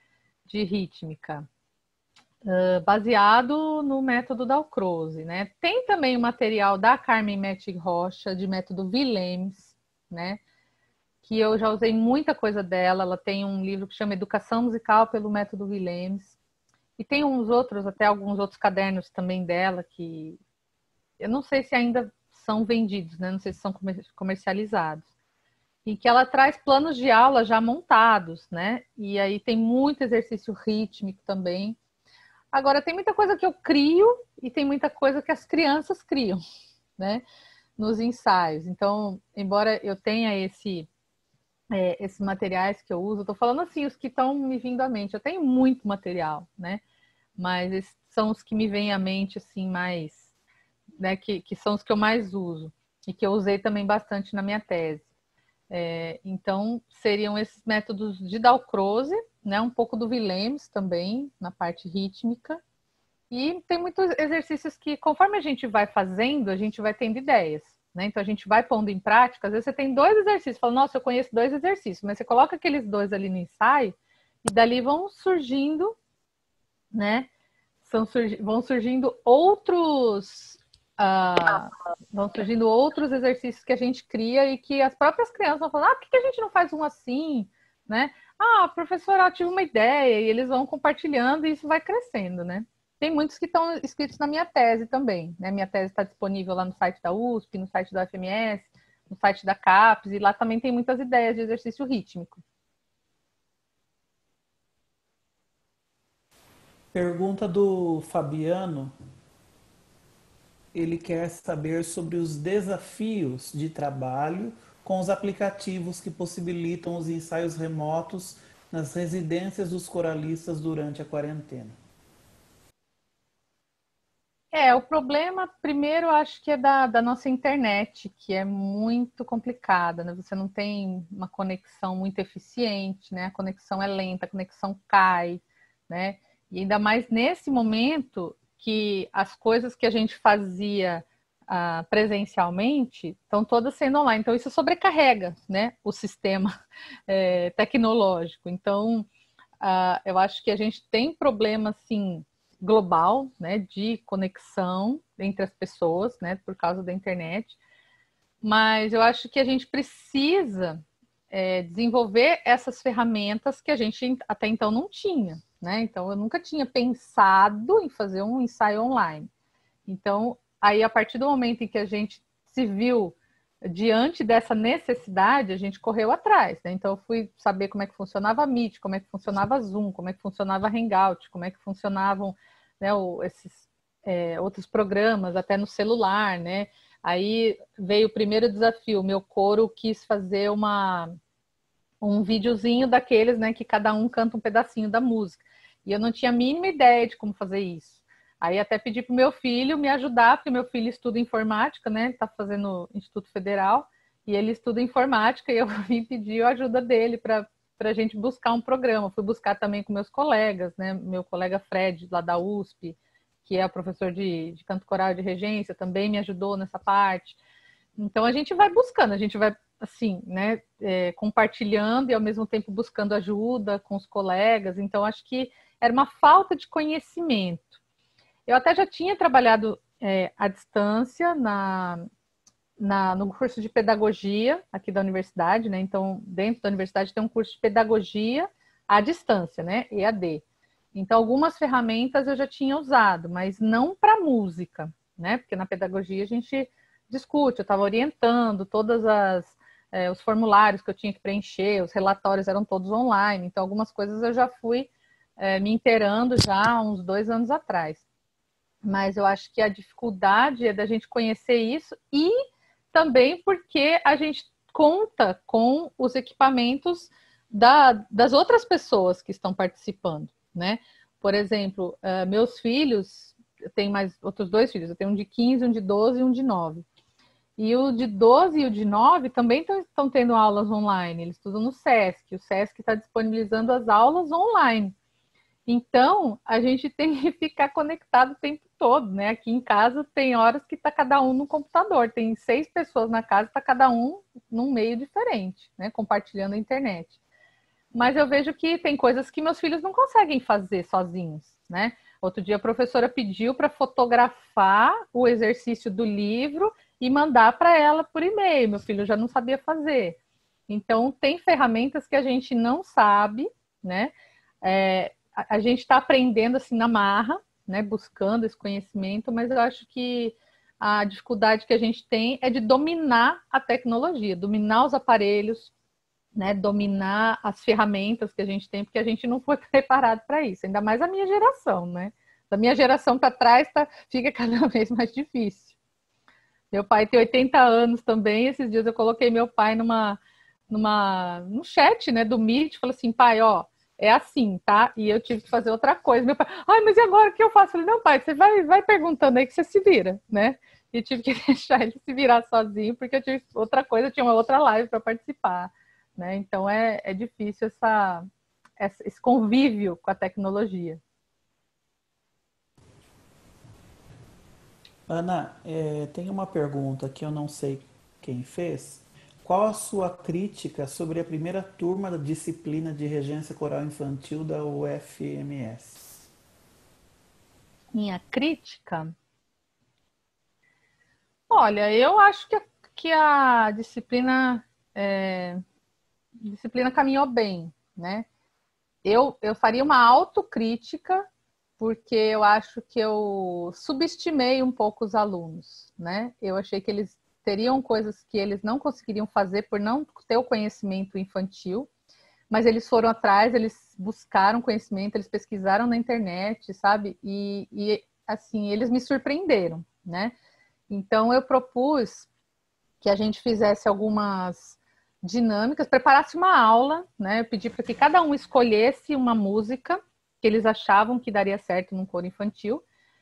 de rítmica, uh, baseado no método Dalcroze, né? Tem também o material da Carmen Metig Rocha, de método Willems, né? Que eu já usei muita coisa dela. Ela tem um livro que chama Educação Musical pelo método Willems. E tem uns outros, até alguns outros cadernos também dela, que eu não sei se ainda são vendidos, né? Não sei se são comercializados. E que ela traz planos de aula já montados, né? E aí tem muito exercício rítmico também. Agora, tem muita coisa que eu crio e tem muita coisa que as crianças criam, né? Nos ensaios. Então, embora eu tenha esse, é, esses materiais que eu uso, eu tô falando assim, os que estão me vindo à mente. Eu tenho muito material, né? Mas esses são os que me vêm à mente, assim, mais... Né? Que, que são os que eu mais uso. E que eu usei também bastante na minha tese. É, então, seriam esses métodos de Dalcroze, né? Um pouco do Willems também, na parte rítmica. E tem muitos exercícios que, conforme a gente vai fazendo, a gente vai tendo ideias, né? Então, a gente vai pondo em prática. Às vezes você tem dois exercícios, fala, nossa, eu conheço dois exercícios, mas você coloca aqueles dois ali no ensaio e dali vão surgindo, né? São surgi- vão surgindo outros... Uh, vão surgindo outros exercícios que a gente cria e que as próprias crianças vão falar, ah, por que que a gente não faz um assim, né? Ah, professora, eu tive uma ideia, e eles vão compartilhando e isso vai crescendo, né? Tem muitos que estão escritos na minha tese também, né? Minha tese está disponível lá no site da U S P, no site da U F M S, no site da CAPES, e lá também tem muitas ideias de exercício rítmico. Pergunta do Fabiano. Ele quer saber sobre os desafios de trabalho com os aplicativos que possibilitam os ensaios remotos nas residências dos coralistas durante a quarentena. É, o problema, primeiro, acho que é da, da nossa internet, que é muito complicada, né? Você não tem uma conexão muito eficiente, né? A conexão é lenta, a conexão cai, né? E ainda mais nesse momento que as coisas que a gente fazia uh, presencialmente estão todas sendo online. Então, isso sobrecarrega, né, o sistema é, tecnológico. Então, uh, eu acho que a gente tem problema, assim, global, né, de conexão entre as pessoas, né, por causa da internet. Mas eu acho que a gente precisa é, desenvolver essas ferramentas que a gente até então não tinha, né? Então, eu nunca tinha pensado em fazer um ensaio online. Então, aí, a partir do momento em que a gente se viu diante dessa necessidade, a gente correu atrás, né? Então, eu fui saber como é que funcionava a Meet, como é que funcionava Zoom, como é que funcionava Hangout, como é que funcionavam, né, o, esses é, outros programas, até no celular, né? Aí veio o primeiro desafio, meu coro quis fazer uma... um videozinho daqueles, né, que cada um canta um pedacinho da música. E eu não tinha a mínima ideia de como fazer isso. Aí até pedi para o meu filho me ajudar, porque meu filho estuda informática, né, ele está fazendo Instituto Federal, e ele estuda informática, e eu vim pedir a ajuda dele para a gente buscar um programa. Fui buscar também com meus colegas, né, meu colega Fred, lá da U S P, que é professor de, de canto coral e de regência, também me ajudou nessa parte. Então, a gente vai buscando, a gente vai, assim, né, é, compartilhando e, ao mesmo tempo, buscando ajuda com os colegas. Então, acho que era uma falta de conhecimento. Eu até já tinha trabalhado é, à distância na, na, no curso de pedagogia aqui da universidade, né? Então, dentro da universidade tem um curso de pedagogia à distância, né? E A D. Então, algumas ferramentas eu já tinha usado, mas não para música, né? Porque na pedagogia a gente discute, eu estava orientando todas as é, os formulários que eu tinha que preencher, os relatórios eram todos online, então algumas coisas eu já fui é, me inteirando já há uns dois anos atrás. Mas eu acho que a dificuldade é da gente conhecer isso e também porque a gente conta com os equipamentos da, das outras pessoas que estão participando, né? Por exemplo, uh, meus filhos, eu tenho mais outros dois filhos, eu tenho um de quinze, um de doze e um de nove. E o de doze e o de nove também estão tendo aulas online, eles estudam no SESC, o SESC está disponibilizando as aulas online. Então, a gente tem que ficar conectado o tempo todo, né? Aqui em casa tem horas que está cada um no computador, tem seis pessoas na casa, está cada um num meio diferente, né? Compartilhando a internet. mas eu vejo que tem coisas que meus filhos não conseguem fazer sozinhos, né? Outro dia a professora pediu para fotografar o exercício do livro e mandar para ela por e-mail. Meu filho já não sabia fazer. Então, tem ferramentas que a gente não sabe, né? É, a, a gente está aprendendo assim na marra, né? Buscando esse conhecimento, mas eu acho que a dificuldade que a gente tem é de dominar a tecnologia, dominar os aparelhos, né? Dominar as ferramentas que a gente tem, porque a gente não foi preparado para isso, ainda mais a minha geração, né? Da minha geração para trás tá, fica cada vez mais difícil. Meu pai tem oitenta anos também. Esses dias eu coloquei meu pai numa, numa, num chat, né, do Meet, falei assim, pai, ó, é assim, tá? E eu tive que fazer outra coisa. Meu pai, ai, mas e agora o que eu faço? Eu falei, não, pai, você vai, vai perguntando aí que você se vira, né? E tive que deixar ele se virar sozinho, porque eu tive outra coisa, eu tinha uma outra live para participar, né? Então é, é difícil essa, essa, esse convívio com a tecnologia. Ana, é, tem uma pergunta que eu não sei quem fez. Qual a sua crítica sobre a primeira turma da disciplina de Regência Coral Infantil da U F M S? Minha crítica? Olha, eu acho que a, que a disciplina, é, disciplina caminhou bem, né? Eu, eu faria uma autocrítica, porque eu acho que eu subestimei um pouco os alunos, né? Eu achei que eles teriam coisas que eles não conseguiriam fazer por não ter o conhecimento infantil, mas eles foram atrás, eles buscaram conhecimento, eles pesquisaram na internet, sabe? E, e assim, eles me surpreenderam, né? Então, eu propus que a gente fizesse algumas dinâmicas, preparasse uma aula, né? Eu pedi para que cada um escolhesse uma música que eles achavam que daria certo num coro infantil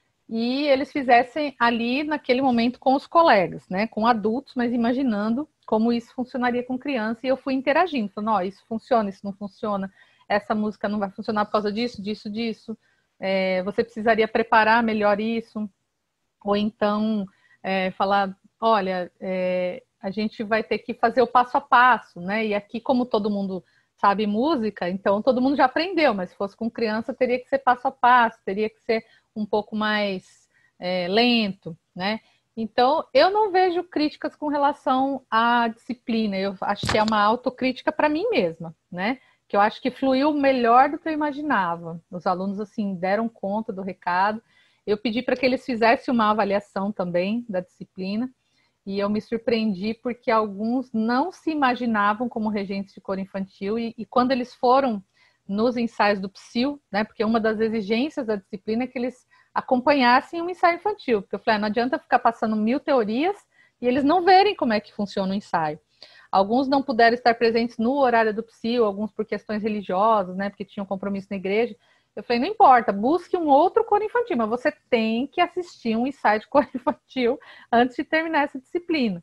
e eles fizessem ali, naquele momento, com os colegas, né? Com adultos, mas imaginando como isso funcionaria com criança. E eu fui interagindo, falando, ó, isso funciona, isso não funciona, essa música não vai funcionar por causa disso, disso, disso. É, você precisaria preparar melhor isso. Ou então... É, falar, olha, é, a gente vai ter que fazer o passo a passo, né? E aqui, como todo mundo sabe música, então todo mundo já aprendeu, mas se fosse com criança, teria que ser passo a passo, teria que ser um pouco mais é, lento, né? Então, eu não vejo críticas com relação à disciplina, eu acho que é uma autocrítica para mim mesma, né? Que eu acho que fluiu melhor do que eu imaginava. Os alunos, assim, deram conta do recado. Eu pedi para que eles fizessem uma avaliação também da disciplina e eu me surpreendi porque alguns não se imaginavam como regentes de coro infantil e, e quando eles foram nos ensaios do Psil, né, porque uma das exigências da disciplina é que eles acompanhassem um ensaio infantil, porque eu falei, ah, não adianta ficar passando mil teorias e eles não verem como é que funciona o ensaio. Alguns não puderam estar presentes no horário do Psil, alguns por questões religiosas, né, porque tinham compromisso na igreja. Eu falei, não importa, busque um outro coro infantil, mas você tem que assistir um ensaio de coro infantil antes de terminar essa disciplina.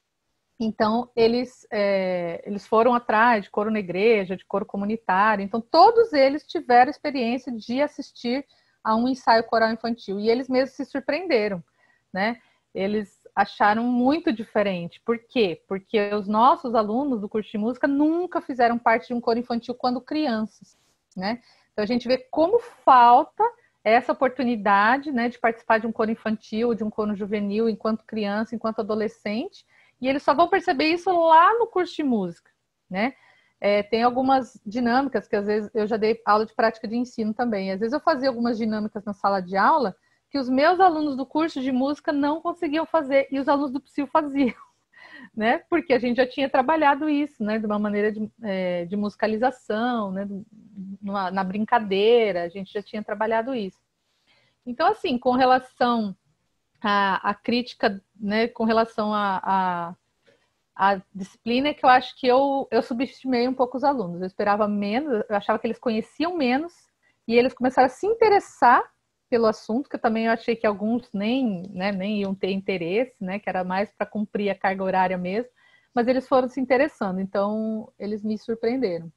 Então, eles, é, eles foram atrás de coro na igreja, de coro comunitário. Então, todos eles tiveram experiência de assistir a um ensaio coral infantil. E eles mesmos se surpreenderam, né? Eles acharam muito diferente. Por quê? Porque os nossos alunos do curso de música nunca fizeram parte de um coro infantil quando crianças, né? Então, a gente vê como falta essa oportunidade, né, de participar de um coro infantil, de um coro juvenil, enquanto criança, enquanto adolescente, e eles só vão perceber isso lá no curso de música, né? É, tem algumas dinâmicas que, às vezes, eu já dei aula de prática de ensino também. Às vezes, eu fazia algumas dinâmicas na sala de aula que os meus alunos do curso de música não conseguiam fazer, e os alunos do Psil faziam. Né? Porque a gente já tinha trabalhado isso, né? De uma maneira de, é, de musicalização, né? Numa, na brincadeira, a gente já tinha trabalhado isso. Então, assim, com relação à, à crítica, né? Com relação à, à, à disciplina, é que eu acho que eu, eu subestimei um pouco os alunos. Eu esperava menos, eu achava que eles conheciam menos, e eles começaram a se interessar pelo assunto, que eu também achei que alguns nem, né, nem iam ter interesse, né, que era mais para cumprir a carga horária mesmo, mas eles foram se interessando, então eles me surpreenderam.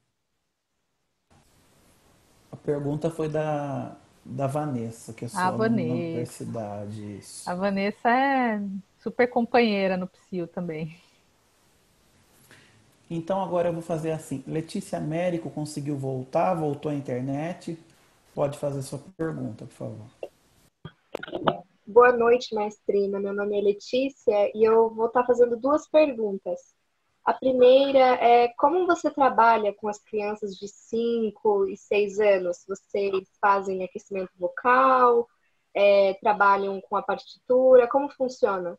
A pergunta foi da, da Vanessa, que é sua aluna na universidade. Isso. A Vanessa é super companheira no Psil também. Então agora eu vou fazer assim. Letícia Américo conseguiu voltar, voltou à internet. Pode fazer sua pergunta, por favor. Boa noite, mestrina. Meu nome é Letícia e eu vou estar fazendo duas perguntas. A primeira é como você trabalha com as crianças de cinco e seis anos? Vocês fazem aquecimento vocal? É, trabalham com a partitura? Como funciona?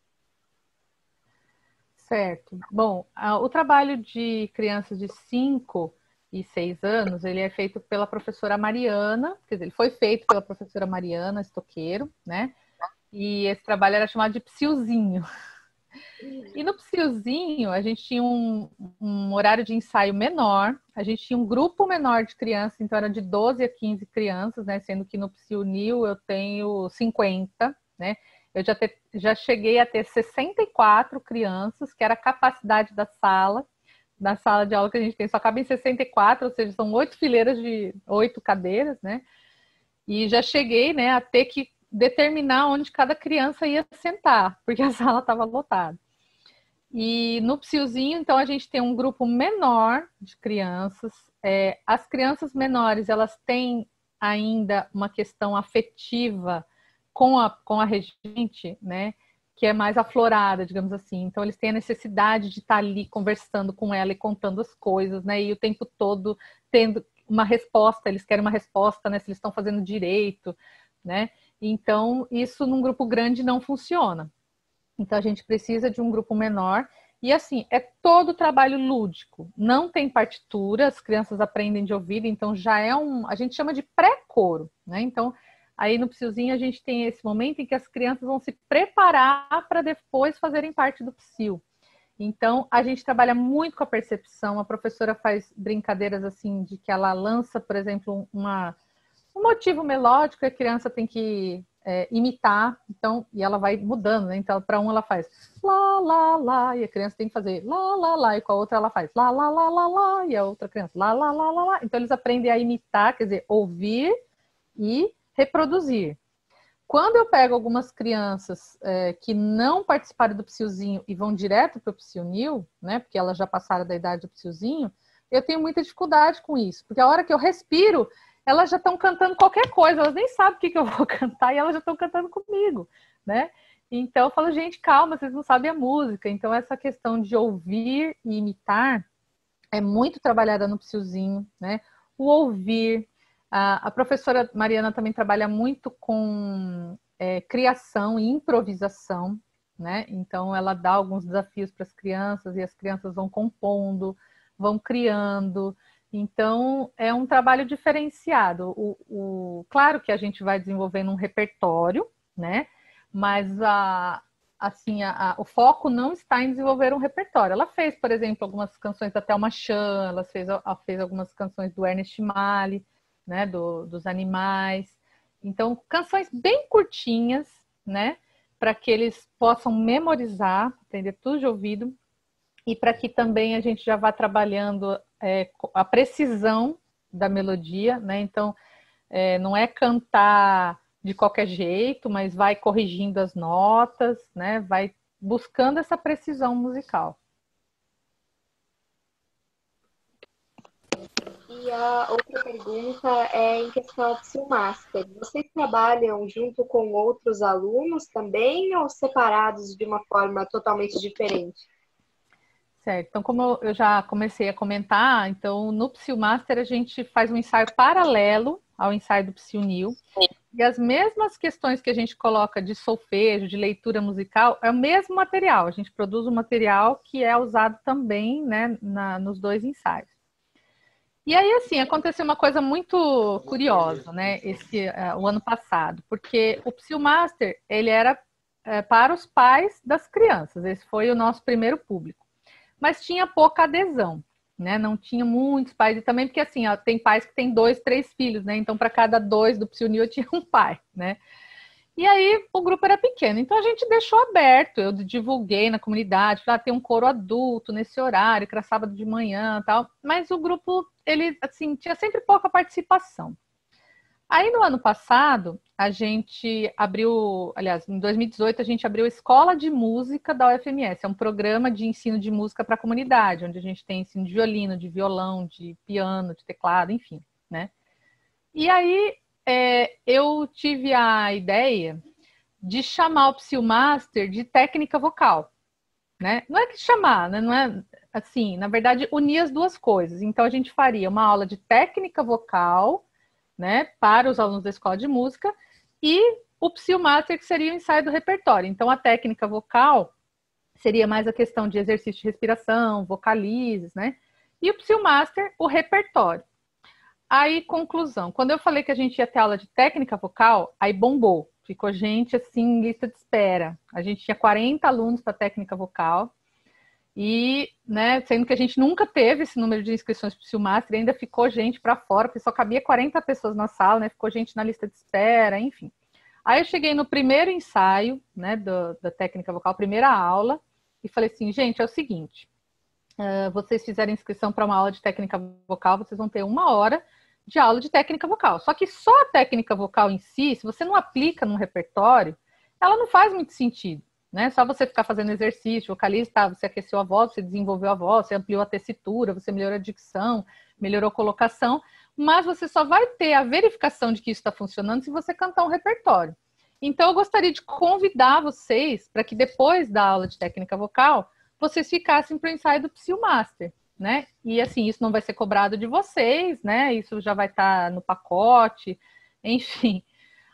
Certo. Bom, a- o trabalho de crianças de cinco e seis anos, ele é feito pela professora Mariana, quer dizer, ele foi feito pela professora Mariana Estoqueiro, né? E esse trabalho era chamado de psiozinho. E no psiozinho, a gente tinha um, um horário de ensaio menor, a gente tinha um grupo menor de crianças, então era de doze a quinze crianças, né? Sendo que no psionil eu tenho cinquenta, né? Eu já, te, já cheguei a ter sessenta e quatro crianças, que era a capacidade da sala, da sala de aula que a gente tem, só cabem sessenta e quatro, ou seja, são oito fileiras de oito cadeiras, né? E já cheguei, né, a ter que determinar onde cada criança ia sentar, porque a sala estava lotada. E no psiozinho, então, a gente tem um grupo menor de crianças. É, as crianças menores, elas têm ainda uma questão afetiva com a, com a regente, né, que é mais aflorada, digamos assim. Então, eles têm a necessidade de estar ali conversando com ela e contando as coisas, né, e o tempo todo tendo uma resposta, eles querem uma resposta, né, se eles estão fazendo direito, né. Então, isso num grupo grande não funciona. Então, a gente precisa de um grupo menor. E, assim, é todo trabalho lúdico. Não tem partitura, as crianças aprendem de ouvido, então já é um... A gente chama de pré-coro, né? Então, aí no psiozinho a gente tem esse momento em que as crianças vão se preparar para depois fazerem parte do psio. Então, a gente trabalha muito com a percepção. A professora faz brincadeiras, assim, de que ela lança, por exemplo, uma... um motivo melódico e a criança tem que... É, imitar, então, e ela vai mudando, né? Então, para um ela faz lá, lá, lá, e a criança tem que fazer lá, lá, lá, e com a outra ela faz lá, lá, lá, lá, lá, e a outra criança lá, lá, lá, lá, lá. Então, eles aprendem a imitar, quer dizer, ouvir e reproduzir. Quando eu pego algumas crianças é, que não participaram do psiozinho e vão direto para o psionil, né? Porque elas já passaram da idade do psiozinho, eu tenho muita dificuldade com isso, porque a hora que eu respiro, elas já estão cantando qualquer coisa, elas nem sabem o que, que eu vou cantar e elas já estão cantando comigo, né? Então eu falo, gente, calma, vocês não sabem a música. Então essa questão de ouvir e imitar é muito trabalhada no psiozinho, né? O ouvir, a, a professora Mariana também trabalha muito com é, criação e improvisação, né? Então ela dá alguns desafios para as crianças e as crianças vão compondo, vão criando. Então, é um trabalho diferenciado. O, o, claro que a gente vai desenvolvendo um repertório, né? Mas a, assim, a, a, o foco não está em desenvolver um repertório. Ela fez, por exemplo, algumas canções da Thelma Chan, ela fez, ela fez algumas canções do Ernest Mali, né? Do, dos animais. Então, canções bem curtinhas, né? Para que eles possam memorizar, aprender tudo de ouvido. E para que também a gente já vá trabalhando é, a precisão da melodia, né? Então, é, não é cantar de qualquer jeito, mas vai corrigindo as notas, né? Vai buscando essa precisão musical. E a outra pergunta é em questão ao Psiomaster. Vocês trabalham junto com outros alunos também ou separados de uma forma totalmente diferente? Certo, então como eu já comecei a comentar, então no Psiomaster a gente faz um ensaio paralelo ao ensaio do Psionil, e as mesmas questões que a gente coloca de solfejo, de leitura musical, é o mesmo material, a gente produz um material que é usado também, né, na, nos dois ensaios. E aí, assim, aconteceu uma coisa muito curiosa, né, esse, uh, o ano passado, porque o Psiomaster, ele era uh, para os pais das crianças, esse foi o nosso primeiro público. Mas tinha pouca adesão, né? Não tinha muitos pais, e também porque assim, ó, tem pais que têm dois, três filhos, né? Então, para cada dois do Psionil, tinha um pai, né? E aí, o grupo era pequeno, então a gente deixou aberto, eu divulguei na comunidade, falei, ah, tem um coro adulto nesse horário, que era sábado de manhã e tal, mas o grupo, ele, assim, tinha sempre pouca participação. Aí, no ano passado, a gente abriu, aliás, em dois mil e dezoito, a gente abriu a Escola de Música da U F M S. É um programa de ensino de música para a comunidade, onde a gente tem ensino de violino, de violão, de piano, de teclado, enfim, né? E aí, é, eu tive a ideia de chamar o Psilmaster de técnica vocal, né? Não é que chamar, né? Não é assim, na verdade, unir as duas coisas. Então, a gente faria uma aula de técnica vocal, né, para os alunos da escola de música, e o Psilmaster, que seria o ensaio do repertório. Então, a técnica vocal seria mais a questão de exercício de respiração, vocalizes, né? E o Psilmaster, o repertório. Aí, conclusão. Quando eu falei que a gente ia ter aula de técnica vocal, aí bombou. Ficou gente, assim, em lista de espera. A gente tinha quarenta alunos para técnica vocal. E, né, sendo que a gente nunca teve esse número de inscrições para o Psilmaster, ainda ficou gente para fora, porque só cabia quarenta pessoas na sala, né? Ficou gente na lista de espera, enfim. Aí eu cheguei no primeiro ensaio, né, do, da técnica vocal, primeira aula, e falei assim, gente, é o seguinte, uh, vocês fizeram inscrição para uma aula de técnica vocal, vocês vão ter uma hora de aula de técnica vocal. Só que só a técnica vocal em si, se você não aplica num repertório, ela não faz muito sentido. Né? Só você ficar fazendo exercício, vocaliza, tá, você aqueceu a voz, você desenvolveu a voz, você ampliou a tessitura, você melhorou a dicção, melhorou a colocação, mas você só vai ter a verificação de que isso está funcionando se você cantar um repertório. Então, eu gostaria de convidar vocês para que depois da aula de técnica vocal, vocês ficassem para o ensaio do Psilmaster, né? E assim, isso não vai ser cobrado de vocês, né? Isso já vai estar tá no pacote, enfim.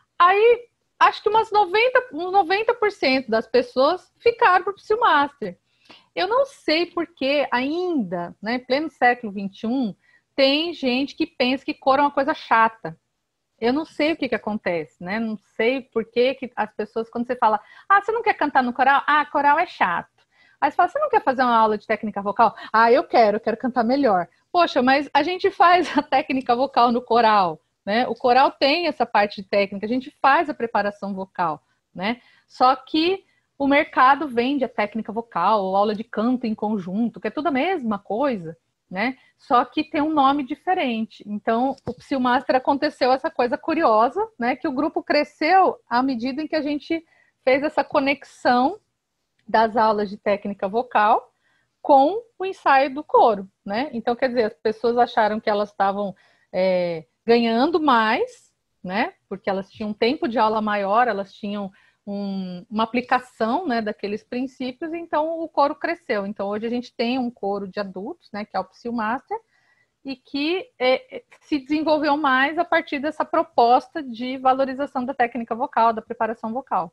Aí, acho que umas noventa, uns noventa por cento das pessoas ficaram para o Psilmaster. Eu não sei porque ainda, né, em pleno século vinte e um, tem gente que pensa que coro é uma coisa chata. Eu não sei o que, que acontece, né? Não sei por que, que as pessoas, quando você fala, ah, você não quer cantar no coral? Ah, coral é chato. Aí você fala, você não quer fazer uma aula de técnica vocal? Ah, eu quero, eu quero cantar melhor. Poxa, mas a gente faz a técnica vocal no coral. Né? O coral tem essa parte de técnica, a gente faz a preparação vocal, né? Só que o mercado vende a técnica vocal, ou aula de canto em conjunto, que é tudo a mesma coisa, né? Só que tem um nome diferente. Então, o Psilmaster aconteceu essa coisa curiosa, né? Que o grupo cresceu à medida em que a gente fez essa conexão das aulas de técnica vocal com o ensaio do coro, né? Então, quer dizer, as pessoas acharam que elas estavam É, ganhando mais, né? Porque elas tinham um tempo de aula maior, elas tinham um, uma aplicação, né, daqueles princípios, então o coro cresceu. Então hoje a gente tem um coro de adultos, né, que é o Psilmaster, e que é, se desenvolveu mais a partir dessa proposta de valorização da técnica vocal, da preparação vocal.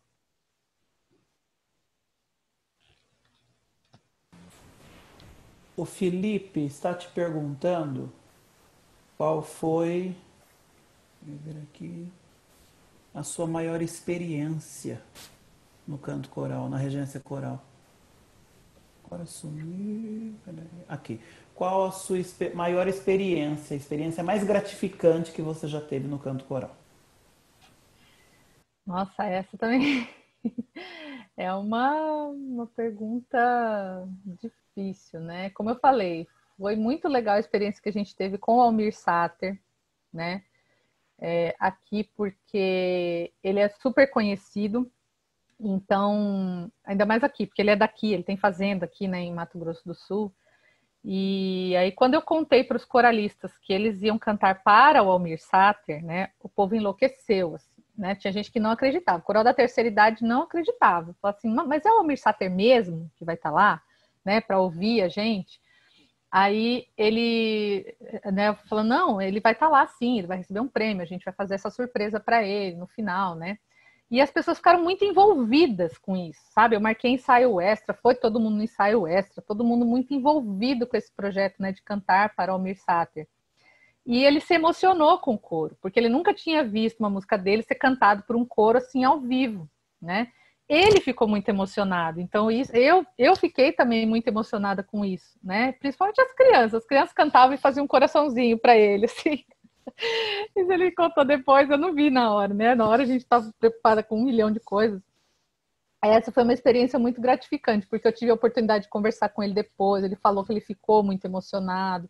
O Felipe está te perguntando qual foi, deixa eu ver aqui, a sua maior experiência no canto coral, na regência coral. Agora sumiu. Aqui. Qual a sua maior experiência, a experiência mais gratificante que você já teve no canto coral? Nossa, essa também é uma, uma pergunta difícil, né? Como eu falei, foi muito legal a experiência que a gente teve com o Almir Sater, né? É, aqui, porque ele é super conhecido, então, ainda mais aqui, porque ele é daqui, ele tem fazenda aqui, né, em Mato Grosso do Sul. E aí, quando eu contei para os coralistas que eles iam cantar para o Almir Sater, né, o povo enlouqueceu, assim, né? Tinha gente que não acreditava, o coral da terceira idade não acreditava. Falava assim, mas é o Almir Sater mesmo que vai estar lá, né, para ouvir a gente? Aí ele, né, falou, não, ele vai estar lá sim, ele vai receber um prêmio, a gente vai fazer essa surpresa para ele no final, né? E as pessoas ficaram muito envolvidas com isso, sabe? Eu marquei ensaio extra, foi todo mundo no ensaio extra, todo mundo muito envolvido com esse projeto, né, de cantar para o Almir Sater. E ele se emocionou com o coro, porque ele nunca tinha visto uma música dele ser cantado por um coro assim ao vivo, né? Ele ficou muito emocionado, então isso, eu, eu fiquei também muito emocionada com isso, né? Principalmente as crianças, as crianças cantavam e faziam um coraçãozinho para ele, assim. Isso ele contou depois, eu não vi na hora, né? Na hora a gente estava preocupada com um milhão de coisas. Essa foi uma experiência muito gratificante, porque eu tive a oportunidade de conversar com ele depois, ele falou que ele ficou muito emocionado,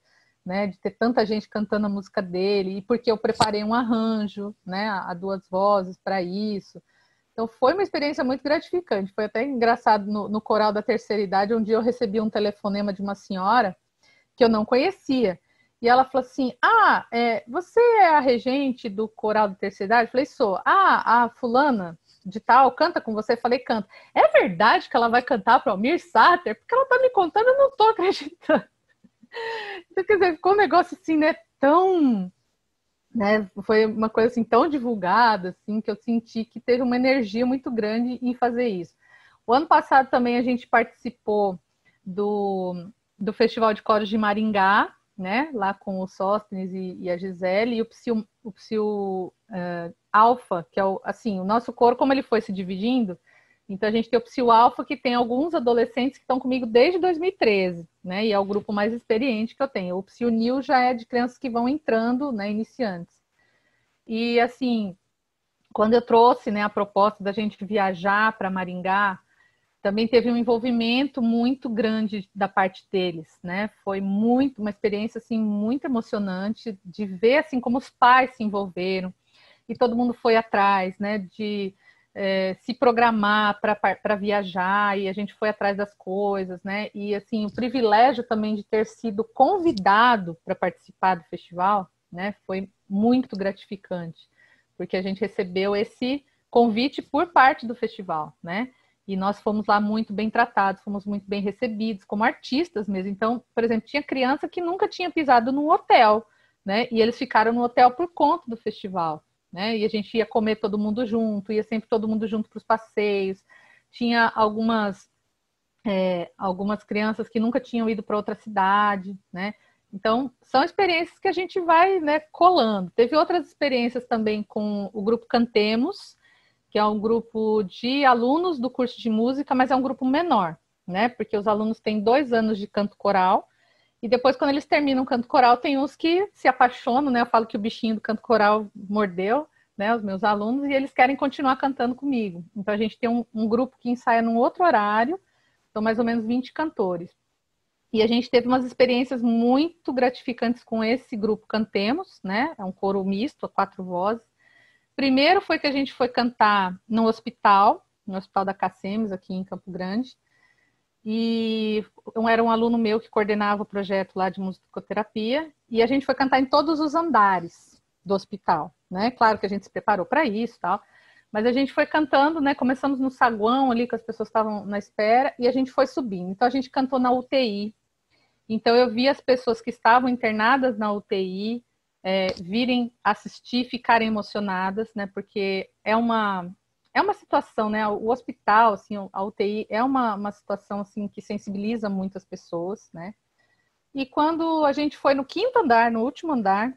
né, de ter tanta gente cantando a música dele, e porque eu preparei um arranjo, né, a duas vozes para isso. Então foi uma experiência muito gratificante. Foi até engraçado no, no coral da terceira idade, um dia eu recebi um telefonema de uma senhora que eu não conhecia. E ela falou assim, ah, é, você é a regente do coral da terceira idade? Eu falei, sou. Ah, a fulana de tal canta com você? Eu falei, canta. É verdade que ela vai cantar para o Almir Sater? Porque ela tá me contando, eu não tô acreditando. Então, quer dizer, ficou um negócio assim, né, tão... Né, foi uma coisa assim tão divulgada, assim, que eu senti que teve uma energia muito grande em fazer isso. O ano passado também a gente participou do, do Festival de Coros de Maringá, né, lá com o Sóstenes e, e a Gisele, e o Psil, o Psil uh, Alfa, que é o, assim, o nosso coro, como ele foi se dividindo, então a gente tem o Psil Alfa, que tem alguns adolescentes que estão comigo desde dois mil e treze, né, e é o grupo mais experiente que eu tenho. O Psil Nil já é de crianças que vão entrando, né, iniciantes. E assim, quando eu trouxe, né, a proposta da gente viajar para Maringá, também teve um envolvimento muito grande da parte deles, né? Foi muito uma experiência assim muito emocionante de ver assim como os pais se envolveram e todo mundo foi atrás, né? De é, se programar para viajar e a gente foi atrás das coisas, né? E assim o privilégio também de ter sido convidado para participar do festival, né? Foi muito gratificante, porque a gente recebeu esse convite por parte do festival, né? E nós fomos lá muito bem tratados, fomos muito bem recebidos, como artistas mesmo. Então, por exemplo, tinha criança que nunca tinha pisado num hotel, né? E eles ficaram no hotel por conta do festival, né? E a gente ia comer todo mundo junto, ia sempre todo mundo junto para os passeios. Tinha algumas, é, algumas crianças que nunca tinham ido para outra cidade, né? Então, são experiências que a gente vai, né, colando. Teve outras experiências também com o grupo Cantemos, que é um grupo de alunos do curso de música, mas é um grupo menor, né? Porque os alunos têm dois anos de canto coral, e depois, quando eles terminam o canto coral, tem uns que se apaixonam, né? Eu falo que o bichinho do canto coral mordeu, né? Os meus alunos, e eles querem continuar cantando comigo. Então, a gente tem um, um grupo que ensaia num outro horário, são mais ou menos vinte cantores. E a gente teve umas experiências muito gratificantes com esse grupo Cantemos, né? É um coro misto, a quatro vozes. Primeiro foi que a gente foi cantar no hospital, no Hospital da Cacemes, aqui em Campo Grande. E era um aluno meu que coordenava o projeto lá de musicoterapia. E a gente foi cantar em todos os andares do hospital, né? Claro que a gente se preparou para isso e tal. Mas a gente foi cantando, né? Começamos no saguão ali, que as pessoas estavam na espera, e a gente foi subindo. Então a gente cantou na U T I. Então eu vi as pessoas que estavam internadas na U T I, É, virem assistir, ficarem emocionadas, né? Porque é uma, é uma situação, né? O hospital, assim, a U T I é uma, uma situação assim que sensibiliza muito as pessoas, né? E quando a gente foi no quinto andar, no último andar,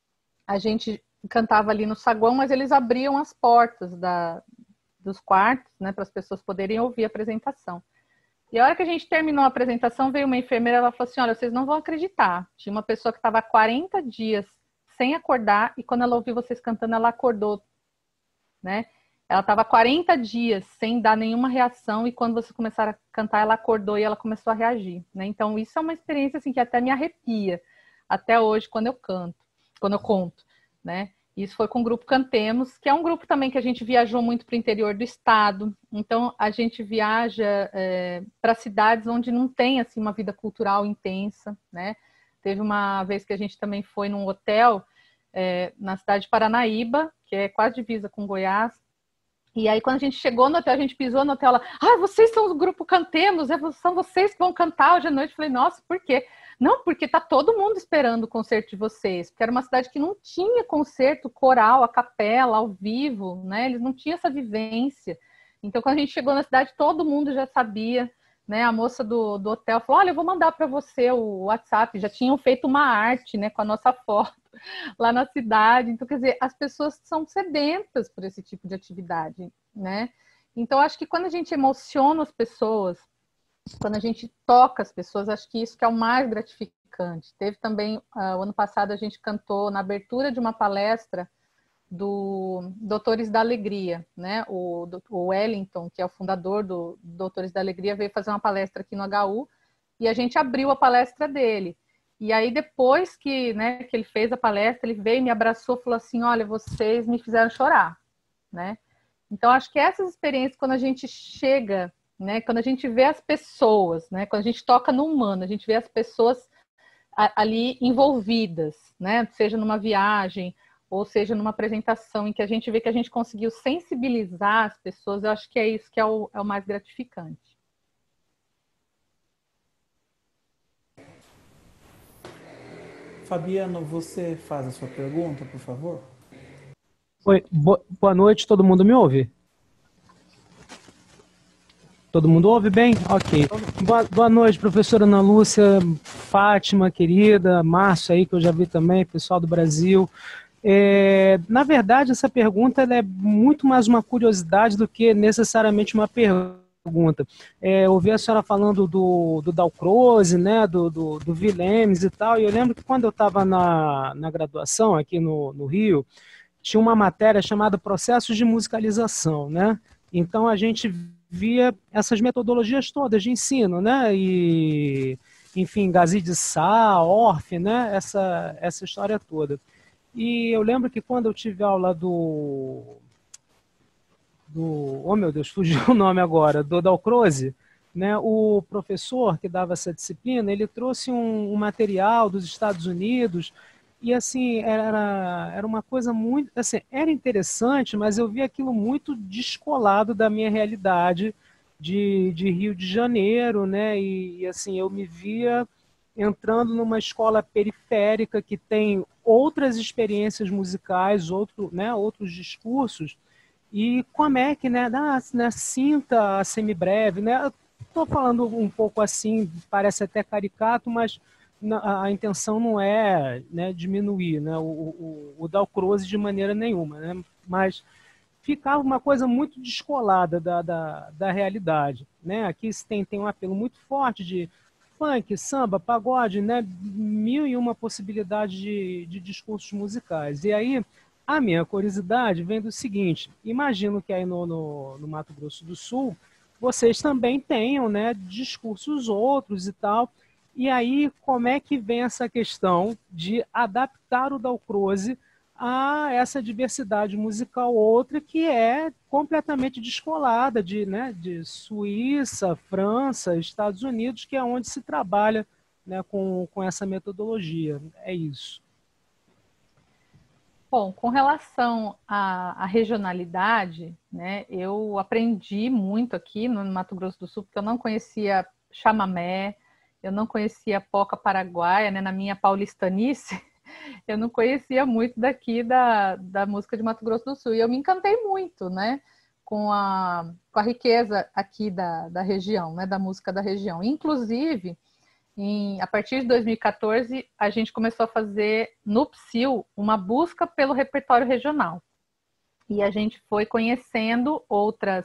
a gente cantava ali no saguão, mas eles abriam as portas da, dos quartos, né? Para as pessoas poderem ouvir a apresentação. E a hora que a gente terminou a apresentação, veio uma enfermeira, ela falou assim, olha, vocês não vão acreditar. Tinha uma pessoa que estava há quarenta dias sem acordar, e quando ela ouviu vocês cantando, ela acordou, né? Ela estava quarenta dias sem dar nenhuma reação, e quando vocês começaram a cantar, ela acordou e ela começou a reagir, né? Então, isso é uma experiência, assim, que até me arrepia, até hoje, quando eu canto, quando eu conto, né? Isso foi com o grupo Cantemos, que é um grupo também que a gente viajou muito para o interior do estado, então a gente viaja é, para cidades onde não tem, assim, uma vida cultural intensa, né? Teve uma vez que a gente também foi num hotel é, na cidade de Paranaíba, que é quase divisa com Goiás. E aí, quando a gente chegou no hotel, a gente pisou no hotel, ela, ah, vocês são o grupo Cantemos, são vocês que vão cantar hoje à noite. Eu falei, nossa, por quê? Não, porque tá todo mundo esperando o concerto de vocês, porque era uma cidade que não tinha concerto coral, a capela, ao vivo, né? Eles não tinham essa vivência. Então, quando a gente chegou na cidade, todo mundo já sabia, né? A moça do, do hotel falou, olha, eu vou mandar para você o WhatsApp. Já tinham feito uma arte, né, com a nossa foto lá na cidade. Então, quer dizer, as pessoas são sedentas por esse tipo de atividade, né? Então, acho que quando a gente emociona as pessoas, quando a gente toca as pessoas, acho que isso que é o mais gratificante. Teve também, uh, o ano passado, a gente cantou na abertura de uma palestra do Doutores da Alegria, né? O, o Wellington, que é o fundador do Doutores da Alegria, veio fazer uma palestra aqui no H U, e a gente abriu a palestra dele. E aí, depois que, né, que ele fez a palestra, ele veio, me abraçou e falou assim, olha, vocês me fizeram chorar, né? Então, acho que essas experiências, quando a gente chega, né, quando a gente vê as pessoas, né, quando a gente toca no humano, a gente vê as pessoas ali envolvidas, né, seja numa viagem, ou seja numa apresentação, em que a gente vê que a gente conseguiu sensibilizar as pessoas, eu acho que é isso que é o, é o mais gratificante. Fabiano, você faz a sua pergunta, por favor? Oi, bo boa noite, todo mundo me ouve? Todo mundo ouve bem? Ok. Boa, boa noite, professora Ana Lúcia, Fátima, querida, Márcio aí, que eu já vi também, pessoal do Brasil. É, na verdade, essa pergunta ela é muito mais uma curiosidade do que necessariamente uma pergunta. É, eu ouvi a senhora falando do, do Dalcroze, né, do, do, do Willems e tal, e eu lembro que quando eu estava na, na graduação aqui no, no Rio, tinha uma matéria chamada Processos de Musicalização, né? Então a gente via essas metodologias todas de ensino, né? E, enfim, Gazi de Sá, Orff, né? Essa, essa história toda. E eu lembro que quando eu tive aula do... do oh, meu Deus, fugiu o nome agora, do Dalcroze, né? O professor que dava essa disciplina, ele trouxe um, um material dos Estados Unidos. E assim, era, era uma coisa muito, assim, era interessante, mas eu vi aquilo muito descolado da minha realidade de, de Rio de Janeiro, né? E, e assim, eu me via entrando numa escola periférica que tem outras experiências musicais, outro, né, outros discursos, e como é que, né, da, né cinta semibreve, né? Estou falando um pouco assim, parece até caricato, mas a intenção não é, né, diminuir, né, o, o, o Dalcroze de maneira nenhuma, né, mas ficava uma coisa muito descolada da, da, da realidade. Né? Aqui tem, tem um apelo muito forte de funk, samba, pagode, né, mil e uma possibilidades de, de discursos musicais. E aí a minha curiosidade vem do seguinte, imagino que aí no, no, no Mato Grosso do Sul vocês também tenham, né, discursos outros e tal. E aí, como é que vem essa questão de adaptar o Dalcroze a essa diversidade musical outra que é completamente descolada de, né, de Suíça, França, Estados Unidos, que é onde se trabalha, né, com, com essa metodologia. É isso. Bom, com relação à, à regionalidade, né, eu aprendi muito aqui no Mato Grosso do Sul, porque eu não conhecia chamamé, eu não conhecia polca paraguaia, né, na minha paulistanice, eu não conhecia muito daqui da, da música de Mato Grosso do Sul, e eu me encantei muito, né, com a, com a riqueza aqui da, da região, né, da música da região. Inclusive, em, a partir de dois mil e quatorze, a gente começou a fazer no Psil uma busca pelo repertório regional, e a gente foi conhecendo outras...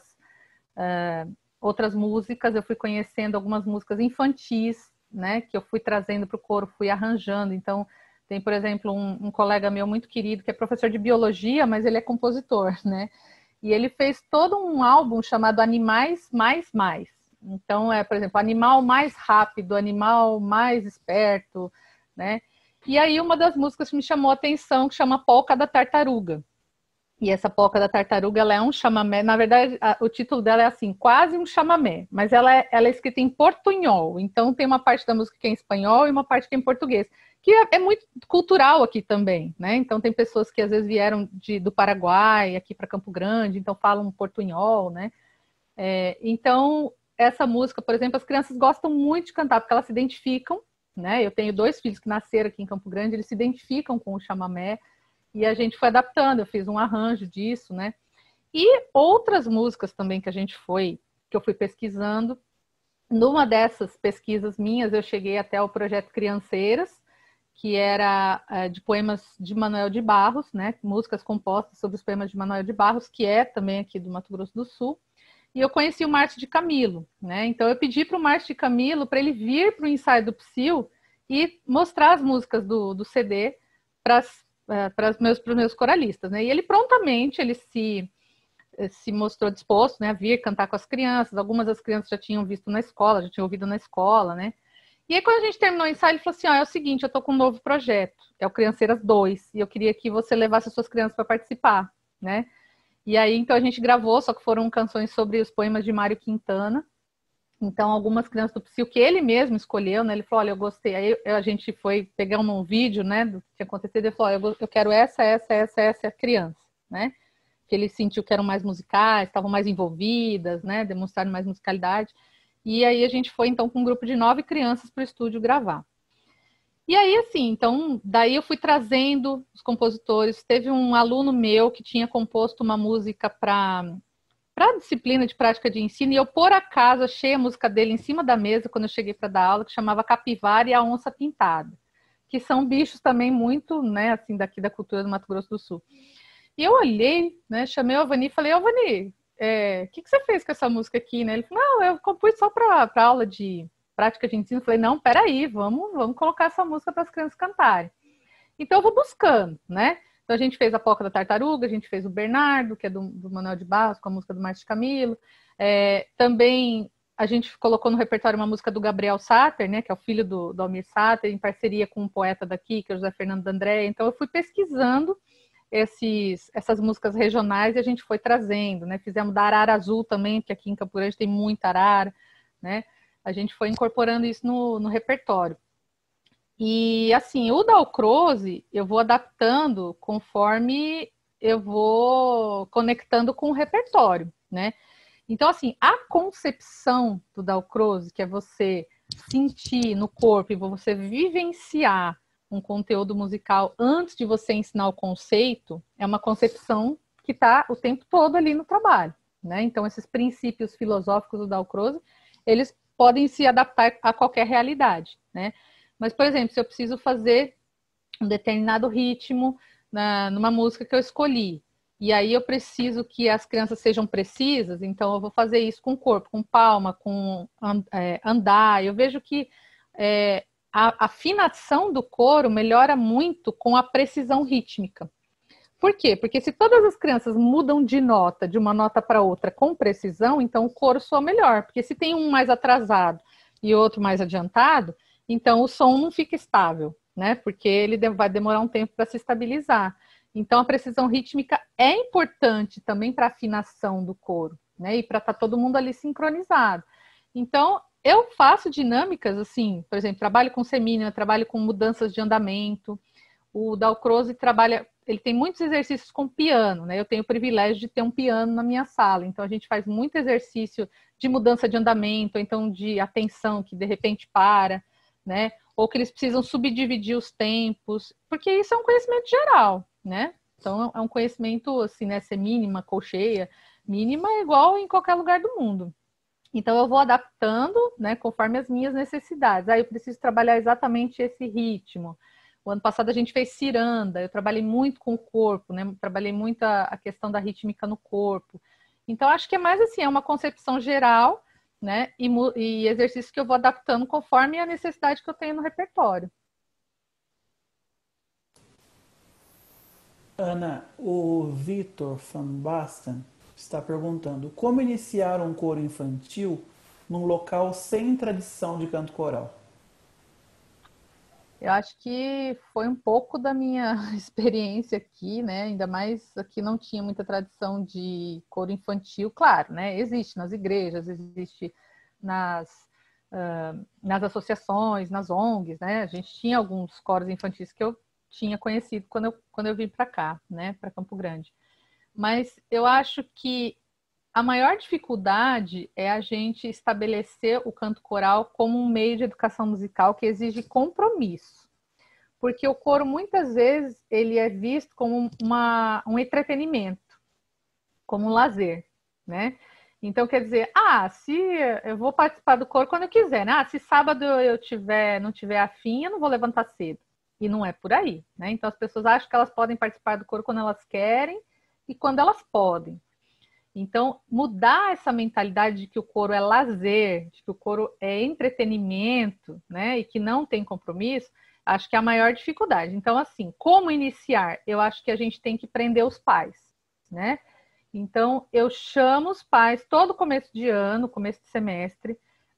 Uh, outras músicas, eu fui conhecendo algumas músicas infantis, né, que eu fui trazendo para o coro, fui arranjando. Então, tem, por exemplo, um, um colega meu muito querido, que é professor de biologia, mas ele é compositor, né, e ele fez todo um álbum chamado Animais Mais Mais. Então, é, por exemplo, animal mais rápido, animal mais esperto, né, e aí uma das músicas que me chamou a atenção, que chama Polca da Tartaruga. E essa polca da tartaruga, ela é um chamamé, na verdade, a, o título dela é assim, quase um chamamé, mas ela é, ela é escrita em portunhol, então tem uma parte da música que é em espanhol e uma parte que é em português, que é, é muito cultural aqui também, né? Então tem pessoas que às vezes vieram de, do Paraguai, aqui para Campo Grande, então falam portunhol, né? É, então, essa música, por exemplo, as crianças gostam muito de cantar, porque elas se identificam, né? Eu tenho dois filhos que nasceram aqui em Campo Grande, eles se identificam com o chamamé, e a gente foi adaptando, eu fiz um arranjo disso, né? E outras músicas também que a gente foi, que eu fui pesquisando. Numa dessas pesquisas minhas, eu cheguei até o projeto Crianceiras, que era é, de poemas de Manoel de Barros, né? Músicas compostas sobre os poemas de Manoel de Barros, que é também aqui do Mato Grosso do Sul. E eu conheci o Márcio de Camilo, né? Então eu pedi para o Márcio de Camilo para ele vir para o ensaio do Psil e mostrar as músicas do, do C D para as para os meus, meus coralistas, né? E ele prontamente ele se, se mostrou disposto, né, a vir cantar com as crianças. Algumas das crianças já tinham visto na escola, já tinham ouvido na escola, né? E aí, quando a gente terminou o ensaio, ele falou assim, ó, é o seguinte, eu tô com um novo projeto, é o Crianceiras dois, e eu queria que você levasse as suas crianças para participar, né? E aí, então, a gente gravou, só que foram canções sobre os poemas de Mário Quintana. Então, algumas crianças do Psyu, que ele mesmo escolheu, né? Ele falou, olha, eu gostei. Aí a gente foi pegar um vídeo, né, do que tinha acontecido, ele falou, olha, eu quero essa, essa, essa, essa criança, né? Que ele sentiu que eram mais musicais, estavam mais envolvidas, né? Demonstraram mais musicalidade. E aí a gente foi, então, com um grupo de nove crianças para o estúdio gravar. E aí, assim, então, daí eu fui trazendo os compositores. Teve um aluno meu que tinha composto uma música para para a disciplina de prática de ensino, e eu, por acaso, achei a música dele em cima da mesa quando eu cheguei para dar aula, que chamava Capivara e a Onça Pintada, que são bichos também muito, né, assim, daqui da cultura do Mato Grosso do Sul. E eu olhei, né, chamei o Avani e falei, ô Avani, é, o que, que você fez com essa música aqui, né? Ele falou, não, eu compus só para aula de prática de ensino. Eu falei, não, peraí, vamos, vamos colocar essa música para as crianças cantarem. Então eu vou buscando, né? Então a gente fez a Poca da Tartaruga, a gente fez o Bernardo, que é do, do Manuel de Barros, com a música do Márcio Camilo. É, também a gente colocou no repertório uma música do Gabriel Sater, né, que é o filho do, do Almir Sater, em parceria com um poeta daqui, que é o José Fernando D'André. Então eu fui pesquisando esses, essas músicas regionais e a gente foi trazendo, né? Fizemos da Arara Azul também, que aqui em Campo Grande tem muita arara, né? A gente foi incorporando isso no, no repertório. E, assim, o Dalcroze eu vou adaptando conforme eu vou conectando com o repertório, né? Então, assim, a concepção do Dalcroze, que é você sentir no corpo e você vivenciar um conteúdo musical antes de você ensinar o conceito, é uma concepção que está o tempo todo ali no trabalho, né? Então, esses princípios filosóficos do Dalcroze, eles podem se adaptar a qualquer realidade, né? Mas, por exemplo, se eu preciso fazer um determinado ritmo na, numa música que eu escolhi, e aí eu preciso que as crianças sejam precisas, então eu vou fazer isso com o corpo, com palma, com é, andar. Eu vejo que é, a afinação do coro melhora muito com a precisão rítmica. Por quê? Porque se todas as crianças mudam de nota, de uma nota para outra, com precisão, então o coro soa melhor. Porque se tem um mais atrasado e outro mais adiantado, então o som não fica estável, né? Porque ele vai demorar um tempo para se estabilizar. Então a precisão rítmica é importante também para a afinação do coro, né? E para estar todo mundo ali sincronizado. Então eu faço dinâmicas assim, por exemplo, trabalho com semínima, trabalho com mudanças de andamento. O Dalcroze trabalha, ele tem muitos exercícios com piano, né? Eu tenho o privilégio de ter um piano na minha sala, então a gente faz muito exercício de mudança de andamento, ou então de atenção que de repente para, né? Ou que eles precisam subdividir os tempos, porque isso é um conhecimento geral, né? Então é um conhecimento assim, né? Semínima, colcheia, mínima é igual em qualquer lugar do mundo. Então eu vou adaptando, né? Conforme as minhas necessidades. Aí eu preciso trabalhar exatamente esse ritmo. O ano passado a gente fez ciranda, eu trabalhei muito com o corpo, né? Trabalhei muito a, a questão da rítmica no corpo. Então, acho que é mais assim, é uma concepção geral, né? E, e exercício que eu vou adaptando conforme a necessidade que eu tenho no repertório. Ana, o Vitor Van Basten está perguntando como iniciar um coro infantil num local sem tradição de canto coral? Eu acho que foi um pouco da minha experiência aqui, né? Ainda mais aqui não tinha muita tradição de coro infantil, claro, né? Existe nas igrejas, existe nas, uh, nas associações, nas O N Gs, né? A gente tinha alguns coros infantis que eu tinha conhecido quando eu, quando eu vim para cá, né? Para Campo Grande. Mas eu acho que a maior dificuldade é a gente estabelecer o canto coral como um meio de educação musical que exige compromisso. Porque o coro, muitas vezes, ele é visto como uma, um entretenimento, como um lazer, né? Então, quer dizer, ah, se eu vou participar do coro quando eu quiser, né? Ah, se sábado eu tiver, não tiver afim, eu não vou levantar cedo. E não é por aí, né? Então, as pessoas acham que elas podem participar do coro quando elas querem e quando elas podem. Então, mudar essa mentalidade de que o coro é lazer, de que o coro é entretenimento, né, e que não tem compromisso, acho que é a maior dificuldade. Então, assim, como iniciar? Eu acho que a gente tem que prender os pais, né? Então, eu chamo os pais todo começo de ano, começo de semestre,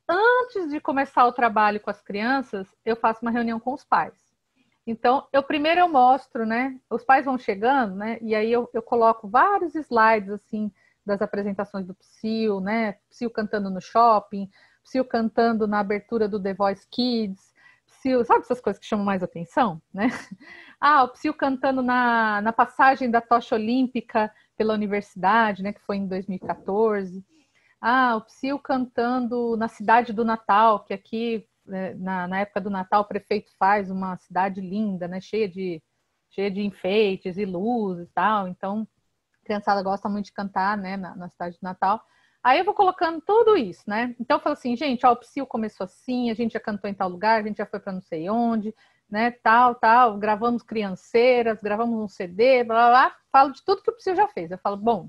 antes de começar o trabalho com as crianças, eu faço uma reunião com os pais. Então, eu primeiro eu mostro, né? Os pais vão chegando, né? E aí eu, eu coloco vários slides, assim, das apresentações do Psyu, né? Psyu cantando no shopping, Psyu cantando na abertura do The Voice Kids, Psyu, sabe essas coisas que chamam mais atenção, né? Ah, o Psyu cantando na, na passagem da tocha olímpica pela universidade, né? Que foi em dois mil e quatorze. Ah, o Psyu cantando na cidade do Natal, que aqui, na, na época do Natal, o prefeito faz uma cidade linda, né? Cheia de, cheia de enfeites e luzes e tal. Então, a criançada gosta muito de cantar, né? Na, na cidade do Natal. Aí eu vou colocando tudo isso, né? Então eu falo assim, gente, ó, o Psyu começou assim, a gente já cantou em tal lugar, a gente já foi para não sei onde, né? Tal, tal, gravamos crianceiras, gravamos um C D, blá, blá, blá. Falo de tudo que o Psyu já fez. Eu falo, bom,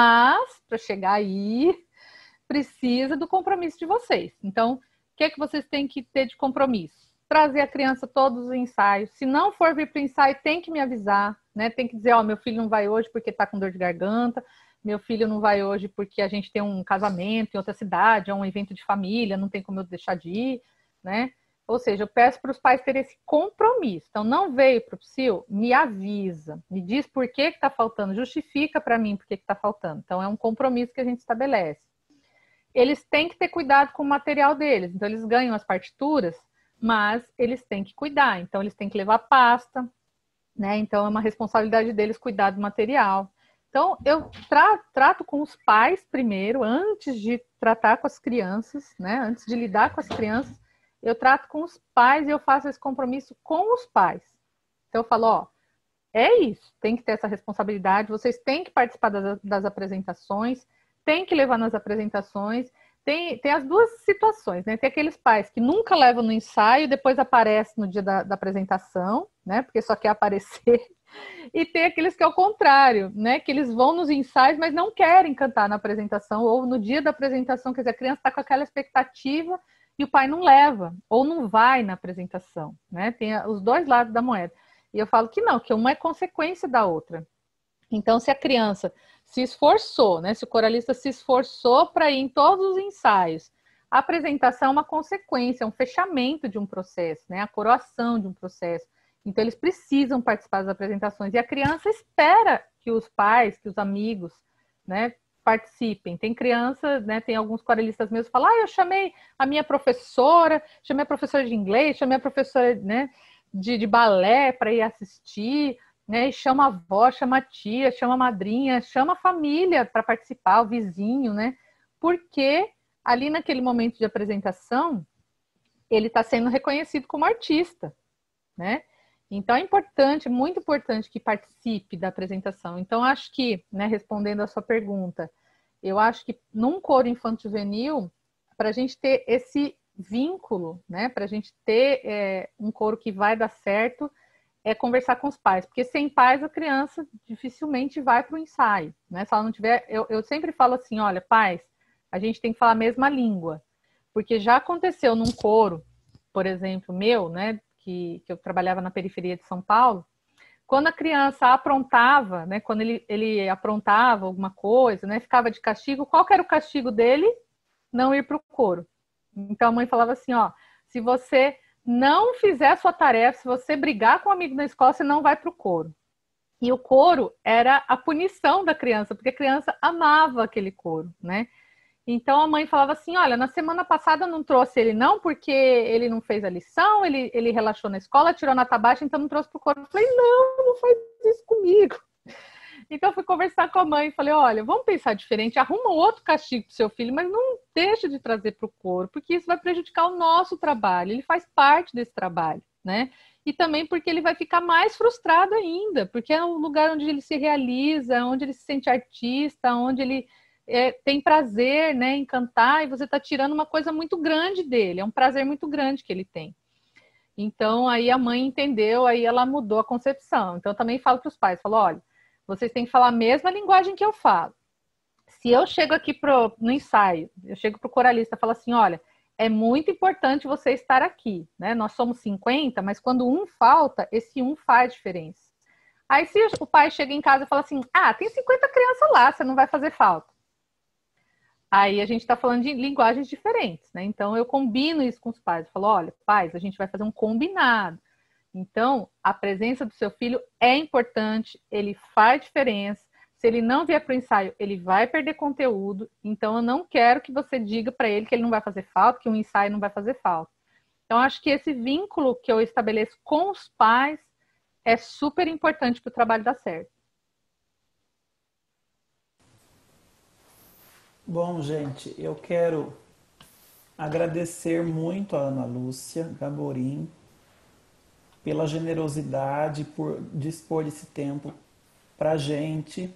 mas para chegar aí, precisa do compromisso de vocês. Então, o que é que vocês têm que ter de compromisso? Trazer a criança todos os ensaios. Se não for vir para o ensaio, tem que me avisar, né? Tem que dizer, ó, meu filho não vai hoje porque está com dor de garganta, meu filho não vai hoje porque a gente tem um casamento em outra cidade, é um evento de família, não tem como eu deixar de ir, né? Ou seja, eu peço para os pais terem esse compromisso. Então, não veio para o Psyu, me avisa, me diz por que está faltando, justifica para mim por que está faltando. Então, é um compromisso que a gente estabelece. Eles têm que ter cuidado com o material deles. Então, eles ganham as partituras, mas eles têm que cuidar. Então, eles têm que levar pasta, né? Então, é uma responsabilidade deles cuidar do material. Então, eu tra trato com os pais primeiro, antes de tratar com as crianças, né? Antes de lidar com as crianças, eu trato com os pais e eu faço esse compromisso com os pais. Então, eu falo, ó, é isso, tem que ter essa responsabilidade, vocês têm que participar das, das apresentações, tem que levar nas apresentações. Tem, tem as duas situações, né? Tem aqueles pais que nunca levam no ensaio e depois aparece no dia da, da apresentação, né? Porque só quer aparecer. E tem aqueles que é o contrário, né? Que eles vão nos ensaios, mas não querem cantar na apresentação, ou no dia da apresentação, quer dizer, a criança está com aquela expectativa e o pai não leva, ou não vai na apresentação, né? Tem os dois lados da moeda. E eu falo que não, que uma é consequência da outra. Então, se a criança se esforçou, né? Se o coralista se esforçou para ir em todos os ensaios, a apresentação é uma consequência, é um fechamento de um processo, né? A coroação de um processo. Então, eles precisam participar das apresentações. E a criança espera que os pais, que os amigos, né, participem. Tem criança, né, tem alguns coralistas meus que falam, ah, eu chamei a minha professora, chamei a professora de inglês, chamei a professora, né, de, de balé para ir assistir, né, e chama a avó, chama a tia, chama a madrinha, chama a família para participar, o vizinho, né? Porque ali naquele momento de apresentação, ele está sendo reconhecido como artista, né? Então é importante, muito importante que participe da apresentação. Então acho que, né, respondendo a sua pergunta, eu acho que num coro infanto-juvenil, para a gente ter esse vínculo, né, para a gente ter é, um coro que vai dar certo, é conversar com os pais, porque sem pais a criança dificilmente vai para o ensaio, né? Se ela não tiver, eu, eu sempre falo assim, olha, pais, a gente tem que falar a mesma língua, porque já aconteceu num coro, por exemplo, meu, né, que, que eu trabalhava na periferia de São Paulo, quando a criança aprontava, né, quando ele, ele aprontava alguma coisa, né, ficava de castigo, qual que era o castigo dele? Não ir para o coro. Então a mãe falava assim, ó, se você não fizer a sua tarefa, se você brigar com um amigo na escola, você não vai para o coro. E o coro era a punição da criança, porque a criança amava aquele coro, né? Então a mãe falava assim, olha, na semana passada eu não trouxe ele não, porque ele não fez a lição, ele, ele relaxou na escola, tirou nota baixa, então não trouxe para o coro. Eu falei, não, não faz isso comigo. Então eu fui conversar com a mãe e falei, olha, vamos pensar diferente, arruma outro castigo para o seu filho, mas não deixa de trazer para o coro, porque isso vai prejudicar o nosso trabalho, ele faz parte desse trabalho, né? E também porque ele vai ficar mais frustrado ainda, porque é um lugar onde ele se realiza, onde ele se sente artista, onde ele é, tem prazer, né, em cantar, e você está tirando uma coisa muito grande dele, é um prazer muito grande que ele tem. Então aí a mãe entendeu, aí ela mudou a concepção. Então eu também falo para os pais, falo, olha, vocês têm que falar a mesma linguagem que eu falo. Se eu chego aqui pro, no ensaio, eu chego para o coralista e falo assim, olha, é muito importante você estar aqui, né? Nós somos cinquenta, mas quando um falta, esse um faz diferença. Aí se o pai chega em casa e fala assim, ah, tem cinquenta crianças lá, você não vai fazer falta. Aí a gente está falando de linguagens diferentes, né? Então eu combino isso com os pais. Eu falo, olha, pais, a gente vai fazer um combinado. Então, a presença do seu filho é importante, ele faz diferença. Se ele não vier para o ensaio, ele vai perder conteúdo. Então, eu não quero que você diga para ele que ele não vai fazer falta, que um ensaio não vai fazer falta. Então, acho que esse vínculo que eu estabeleço com os pais é super importante para o trabalho dar certo. Bom, gente, eu quero agradecer muito a Ana Lúcia Gaborim pela generosidade, por dispor desse tempo para a gente.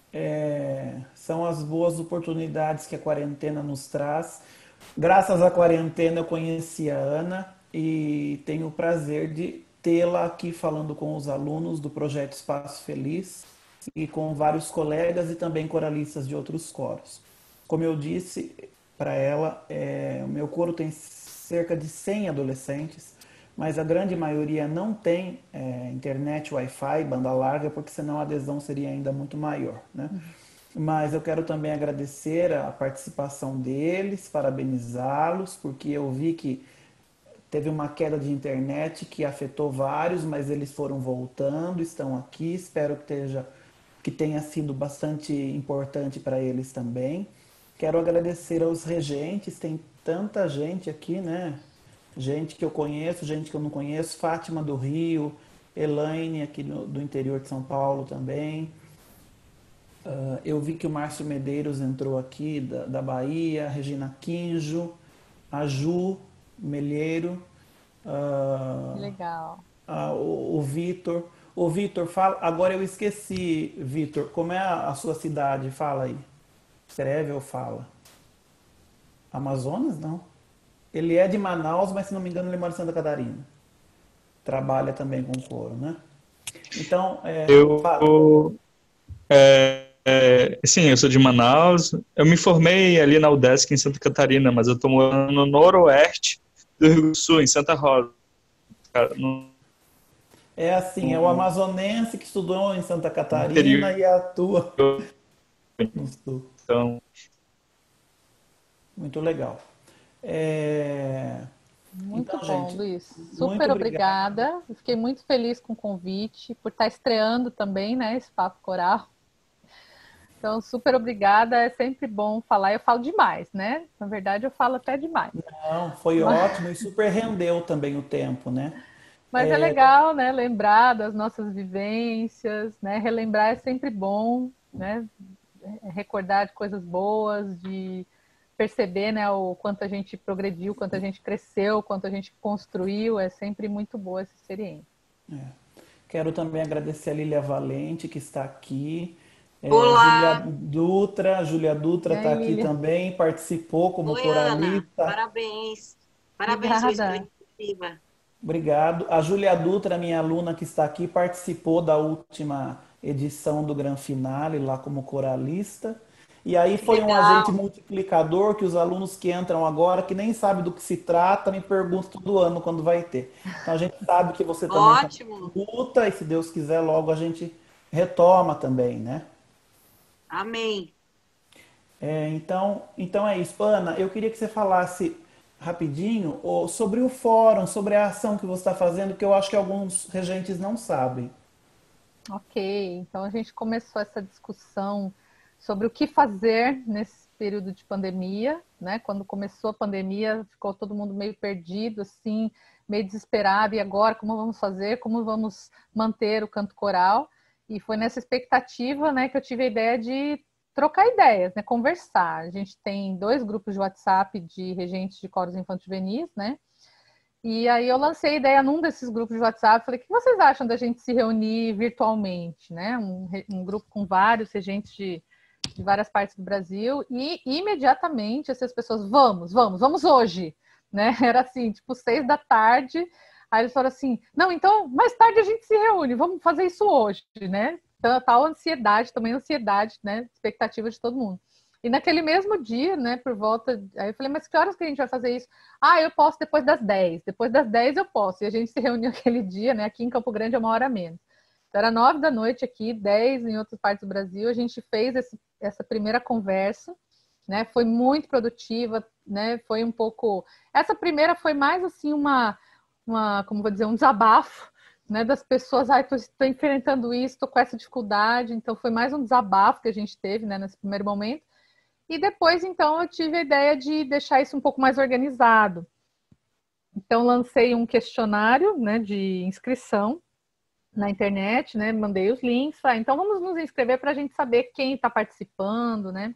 É, são as boas oportunidades que a quarentena nos traz. Graças à quarentena eu conheci a Ana e tenho o prazer de tê-la aqui falando com os alunos do projeto Espaço Feliz e com vários colegas e também coralistas de outros coros. Como eu disse para ela, é, o meu coro tem cerca de cem adolescentes, mas a grande maioria não tem é, internet, Wi-Fi, banda larga, porque senão a adesão seria ainda muito maior, né? Uhum. Mas eu quero também agradecer a participação deles, parabenizá-los, porque eu vi que teve uma queda de internet que afetou vários, mas eles foram voltando, estão aqui, espero que, esteja, que tenha sido bastante importante para eles também. Quero agradecer aos regentes, tem tanta gente aqui, né? Gente que eu conheço, gente que eu não conheço, Fátima do Rio, Elaine aqui no, do interior de São Paulo também. Uh, eu vi que o Márcio Medeiros entrou aqui da, da Bahia, Regina Quinjo, a Ju Melheiro. Uh, Legal. Uh, o, o Vitor. O Vitor, fala. Agora eu esqueci, Vitor, como é a, a sua cidade? Fala aí. Escreve ou fala? Amazonas, não? Ele é de Manaus, mas se não me engano ele mora em Santa Catarina. Trabalha também com couro, né? Então, é, eu, fala. É, é, sim, eu sou de Manaus. Eu me formei ali na UDESC em Santa Catarina, mas eu estou morando no noroeste do Rio Grande do Sul, em Santa Rosa. No, é assim, é o amazonense que estudou em Santa Catarina interior. E atua no sul. Então, muito legal. É... Muito então, bom, gente, Luiz. Super muito obrigada. Eu fiquei muito feliz com o convite, por estar estreando também, né, esse Papo Coral. Então, super obrigada. É sempre bom falar. Eu falo demais, né? Na verdade, eu falo até demais. Não, foi Mas... ótimo e super rendeu também o tempo, né? Mas é... é legal, né? Lembrar das nossas vivências, né? Relembrar é sempre bom, né? Recordar de coisas boas, de perceber, né, o quanto a gente progrediu, quanto a gente cresceu, quanto a gente construiu. É sempre muito boa essa experiência. É. Quero também agradecer a Lília Valente, que está aqui. É, Olá! Júlia Dutra, Júlia Dutra está aqui Lília. também, participou como Oi, coralista. Ana. Parabéns. Parabéns pela iniciativa. Obrigado. A Júlia Dutra, minha aluna que está aqui, participou da última edição do Gran Finale, lá como coralista. E aí foi Legal. um agente multiplicador que os alunos que entram agora, que nem sabem do que se trata, me perguntam todo ano quando vai ter. Então a gente sabe que você também Ótimo. tá luta e se Deus quiser logo a gente retoma também, né? Amém. É, então, então é isso. Ana, eu queria que você falasse rapidinho sobre o fórum, sobre a ação que você está fazendo, que eu acho que alguns regentes não sabem. Ok, então a gente começou essa discussão sobre o que fazer nesse período de pandemia, né? Quando começou a pandemia, ficou todo mundo meio perdido, assim, meio desesperado. E agora, como vamos fazer? Como vamos manter o canto coral? E foi nessa expectativa, né, que eu tive a ideia de trocar ideias, né, conversar. A gente tem dois grupos de WhatsApp de regentes de coros infanto-juvenis, né? E aí eu lancei a ideia num desses grupos de WhatsApp, falei, o que vocês acham da gente se reunir virtualmente, né? Um, um grupo com vários regentes de, de várias partes do Brasil, e imediatamente essas pessoas, vamos, vamos, vamos hoje, né? Era assim, tipo, seis da tarde, aí eles falaram assim, não, então mais tarde a gente se reúne, vamos fazer isso hoje, né? Então, tal ansiedade, também ansiedade, né? Expectativa de todo mundo. E naquele mesmo dia, né, por volta... Aí eu falei, mas que horas que a gente vai fazer isso? Ah, eu posso depois das dez. Depois das dez eu posso. E a gente se reuniu aquele dia, né, aqui em Campo Grande é uma hora a menos. Então era nove da noite aqui, dez em outras partes do Brasil. A gente fez esse, essa primeira conversa né? Foi muito produtiva, né? Foi um pouco... Essa primeira foi mais assim uma, uma como vou dizer, um desabafo, né? Das pessoas, ai, estou enfrentando isso, estou com essa dificuldade. Então foi mais um desabafo que a gente teve, né, nesse primeiro momento. E depois, então, eu tive a ideia de deixar isso um pouco mais organizado. Então, lancei um questionário, né, de inscrição na internet, né, mandei os links. Ah, então, vamos nos inscrever para a gente saber quem está participando, né?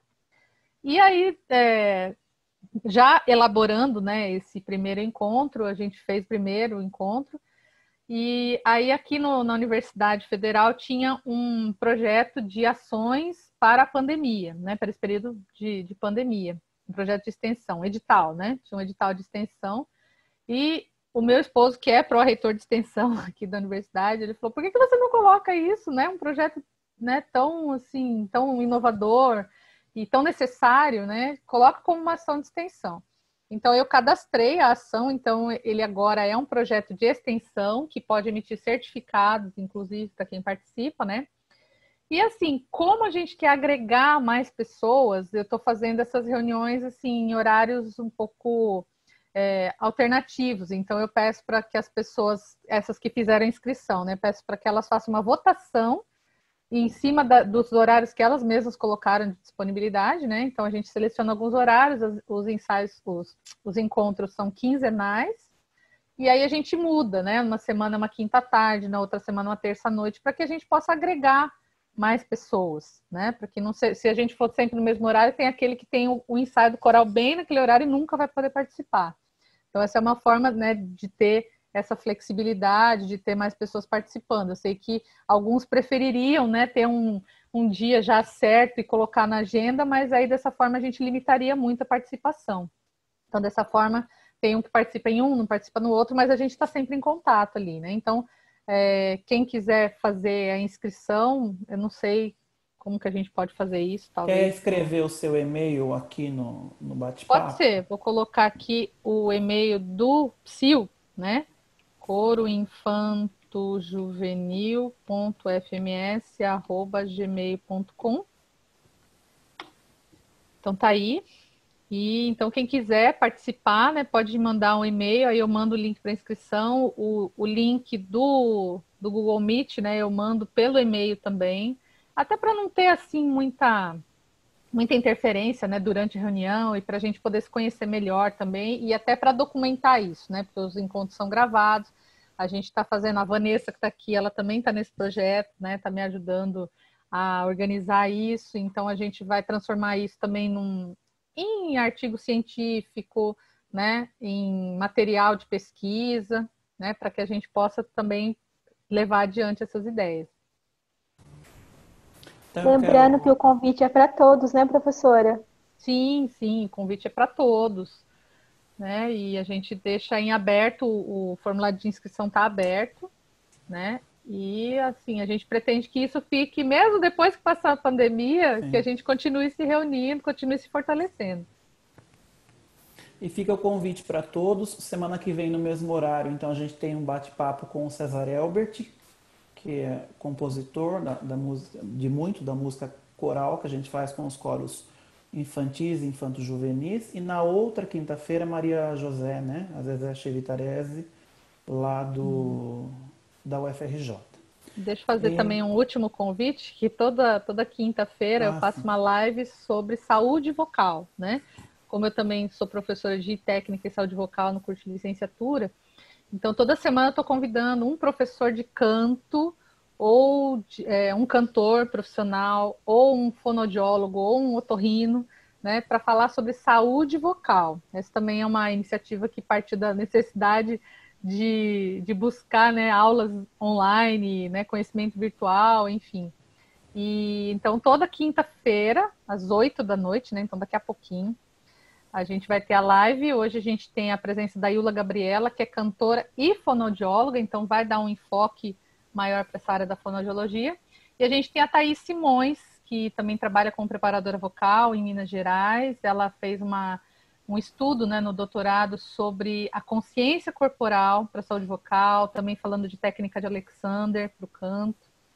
E aí, é, já elaborando, né, esse primeiro encontro, a gente fez o primeiro encontro, e aí aqui no, na Universidade Federal tinha um projeto de ações para a pandemia, né, para esse período de, de pandemia, um projeto de extensão, edital, né, tinha um edital de extensão, e o meu esposo, que é pró-reitor de extensão aqui da universidade, ele falou, por que que você não coloca isso, né, um projeto, né, tão, assim, tão inovador e tão necessário, né, coloca como uma ação de extensão. Então, eu cadastrei a ação, então ele agora é um projeto de extensão que pode emitir certificados, inclusive, para quem participa, né, e assim, como a gente quer agregar mais pessoas, eu estou fazendo essas reuniões, assim, em horários um pouco... É, alternativos, então eu peço para que as pessoas, essas que fizeram a inscrição, né, peço para que elas façam uma votação em cima da, dos horários que elas mesmas colocaram de disponibilidade, né, então a gente seleciona alguns horários, os, os ensaios, os, os encontros são quinzenais, e aí a gente muda, né, uma semana uma quinta tarde, na outra semana uma terça noite, para que a gente possa agregar mais pessoas, né, porque não se, se a gente for sempre no mesmo horário, tem aquele que tem o, o ensaio do coral bem naquele horário e nunca vai poder participar. Então, essa é uma forma, né, de ter essa flexibilidade, de ter mais pessoas participando. Eu sei que alguns prefeririam, né, ter um, um dia já certo e colocar na agenda, mas aí dessa forma a gente limitaria muito a participação. Então, dessa forma, tem um que participa em um, não participa no outro, mas a gente está sempre em contato ali, né? Então, é, quem quiser fazer a inscrição, eu não sei como que a gente pode fazer isso, talvez. Quer escrever o seu e-mail aqui no, no bate-papo? Pode ser, vou colocar aqui o e-mail do Psil, né? coro infanto juvenil ponto f m s arroba gmail ponto com. Então tá aí. E então quem quiser participar, né, pode mandar um e-mail, aí eu mando o link para inscrição, o, o link do, do Google Meet, né, eu mando pelo e-mail também, até para não ter assim muita muita interferência, né, durante a reunião e para a gente poder se conhecer melhor também e até para documentar isso, né, porque os encontros são gravados. A gente está fazendo, a Vanessa que está aqui, ela também está nesse projeto, né, está me ajudando a organizar isso, então a gente vai transformar isso também num, em artigo científico, né, em material de pesquisa, né, para que a gente possa também levar adiante essas ideias. Então, eu Lembrando quero- que o convite é para todos, né, professora? Sim, sim, o convite é para todos, né? E a gente deixa em aberto, o formulário de inscrição está aberto, né? E assim, a gente pretende que isso fique, mesmo depois que passar a pandemia, Sim. que a gente continue se reunindo, continue se fortalecendo. E fica o convite para todos. Semana que vem, no mesmo horário, então a gente tem um bate-papo com o César Elbert, que é compositor da, da música, de muito da música coral que a gente faz com os coros infantis e infanto-juvenis. E na outra quinta-feira, Maria José, né? A Zezé Chevitarese, lá do, da U F R J. Deixa eu fazer E- também um último convite, que toda, toda quinta-feira eu Ah, faço sim. uma live sobre saúde vocal, né? Como eu também sou professora de técnica e saúde vocal no curso de licenciatura, então toda semana eu estou convidando um professor de canto, ou de- é, um cantor profissional, ou um fonoaudiólogo, ou um otorrino, né, para falar sobre saúde vocal. Essa também é uma iniciativa que partiu da necessidade de, de buscar, né, aulas online, né, conhecimento virtual, enfim. E então toda quinta-feira, às oito da noite, né, então daqui a pouquinho, a gente vai ter a live. Hoje a gente tem a presença da Iula Gabriela, que é cantora e fonoaudióloga, então vai dar um enfoque maior para essa área da fonoaudiologia. E a gente tem a Thaís Simões, que também trabalha como preparadora vocal em Minas Gerais. Ela fez uma, um estudo, né, no doutorado sobre a consciência corporal para a saúde vocal, também falando de técnica de Alexander para o canto.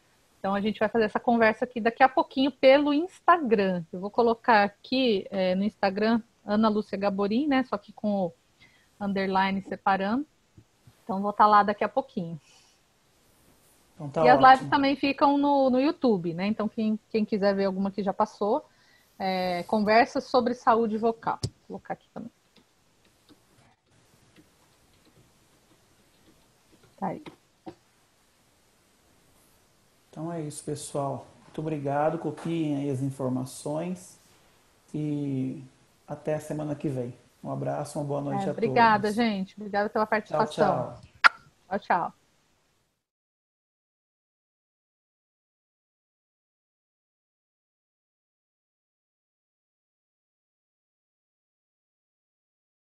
Então a gente vai fazer essa conversa aqui daqui a pouquinho pelo Instagram. Eu vou colocar aqui é, no Instagram Ana Lúcia Gaborim, né? Só que com o underline separando. Então vou estar lá daqui a pouquinho. Então tá e as ótimo. lives também ficam no, no YouTube, né? Então quem, quem quiser ver alguma que já passou, é, conversas sobre saúde vocal. Vou colocar aqui também. Tá aí. Então é isso, pessoal. Muito obrigado. Copiem aí as informações e até a semana que vem. Um abraço, uma boa noite É, a obrigada, todos. gente. Obrigada pela participação. Tchau, tchau. Tchau, tchau.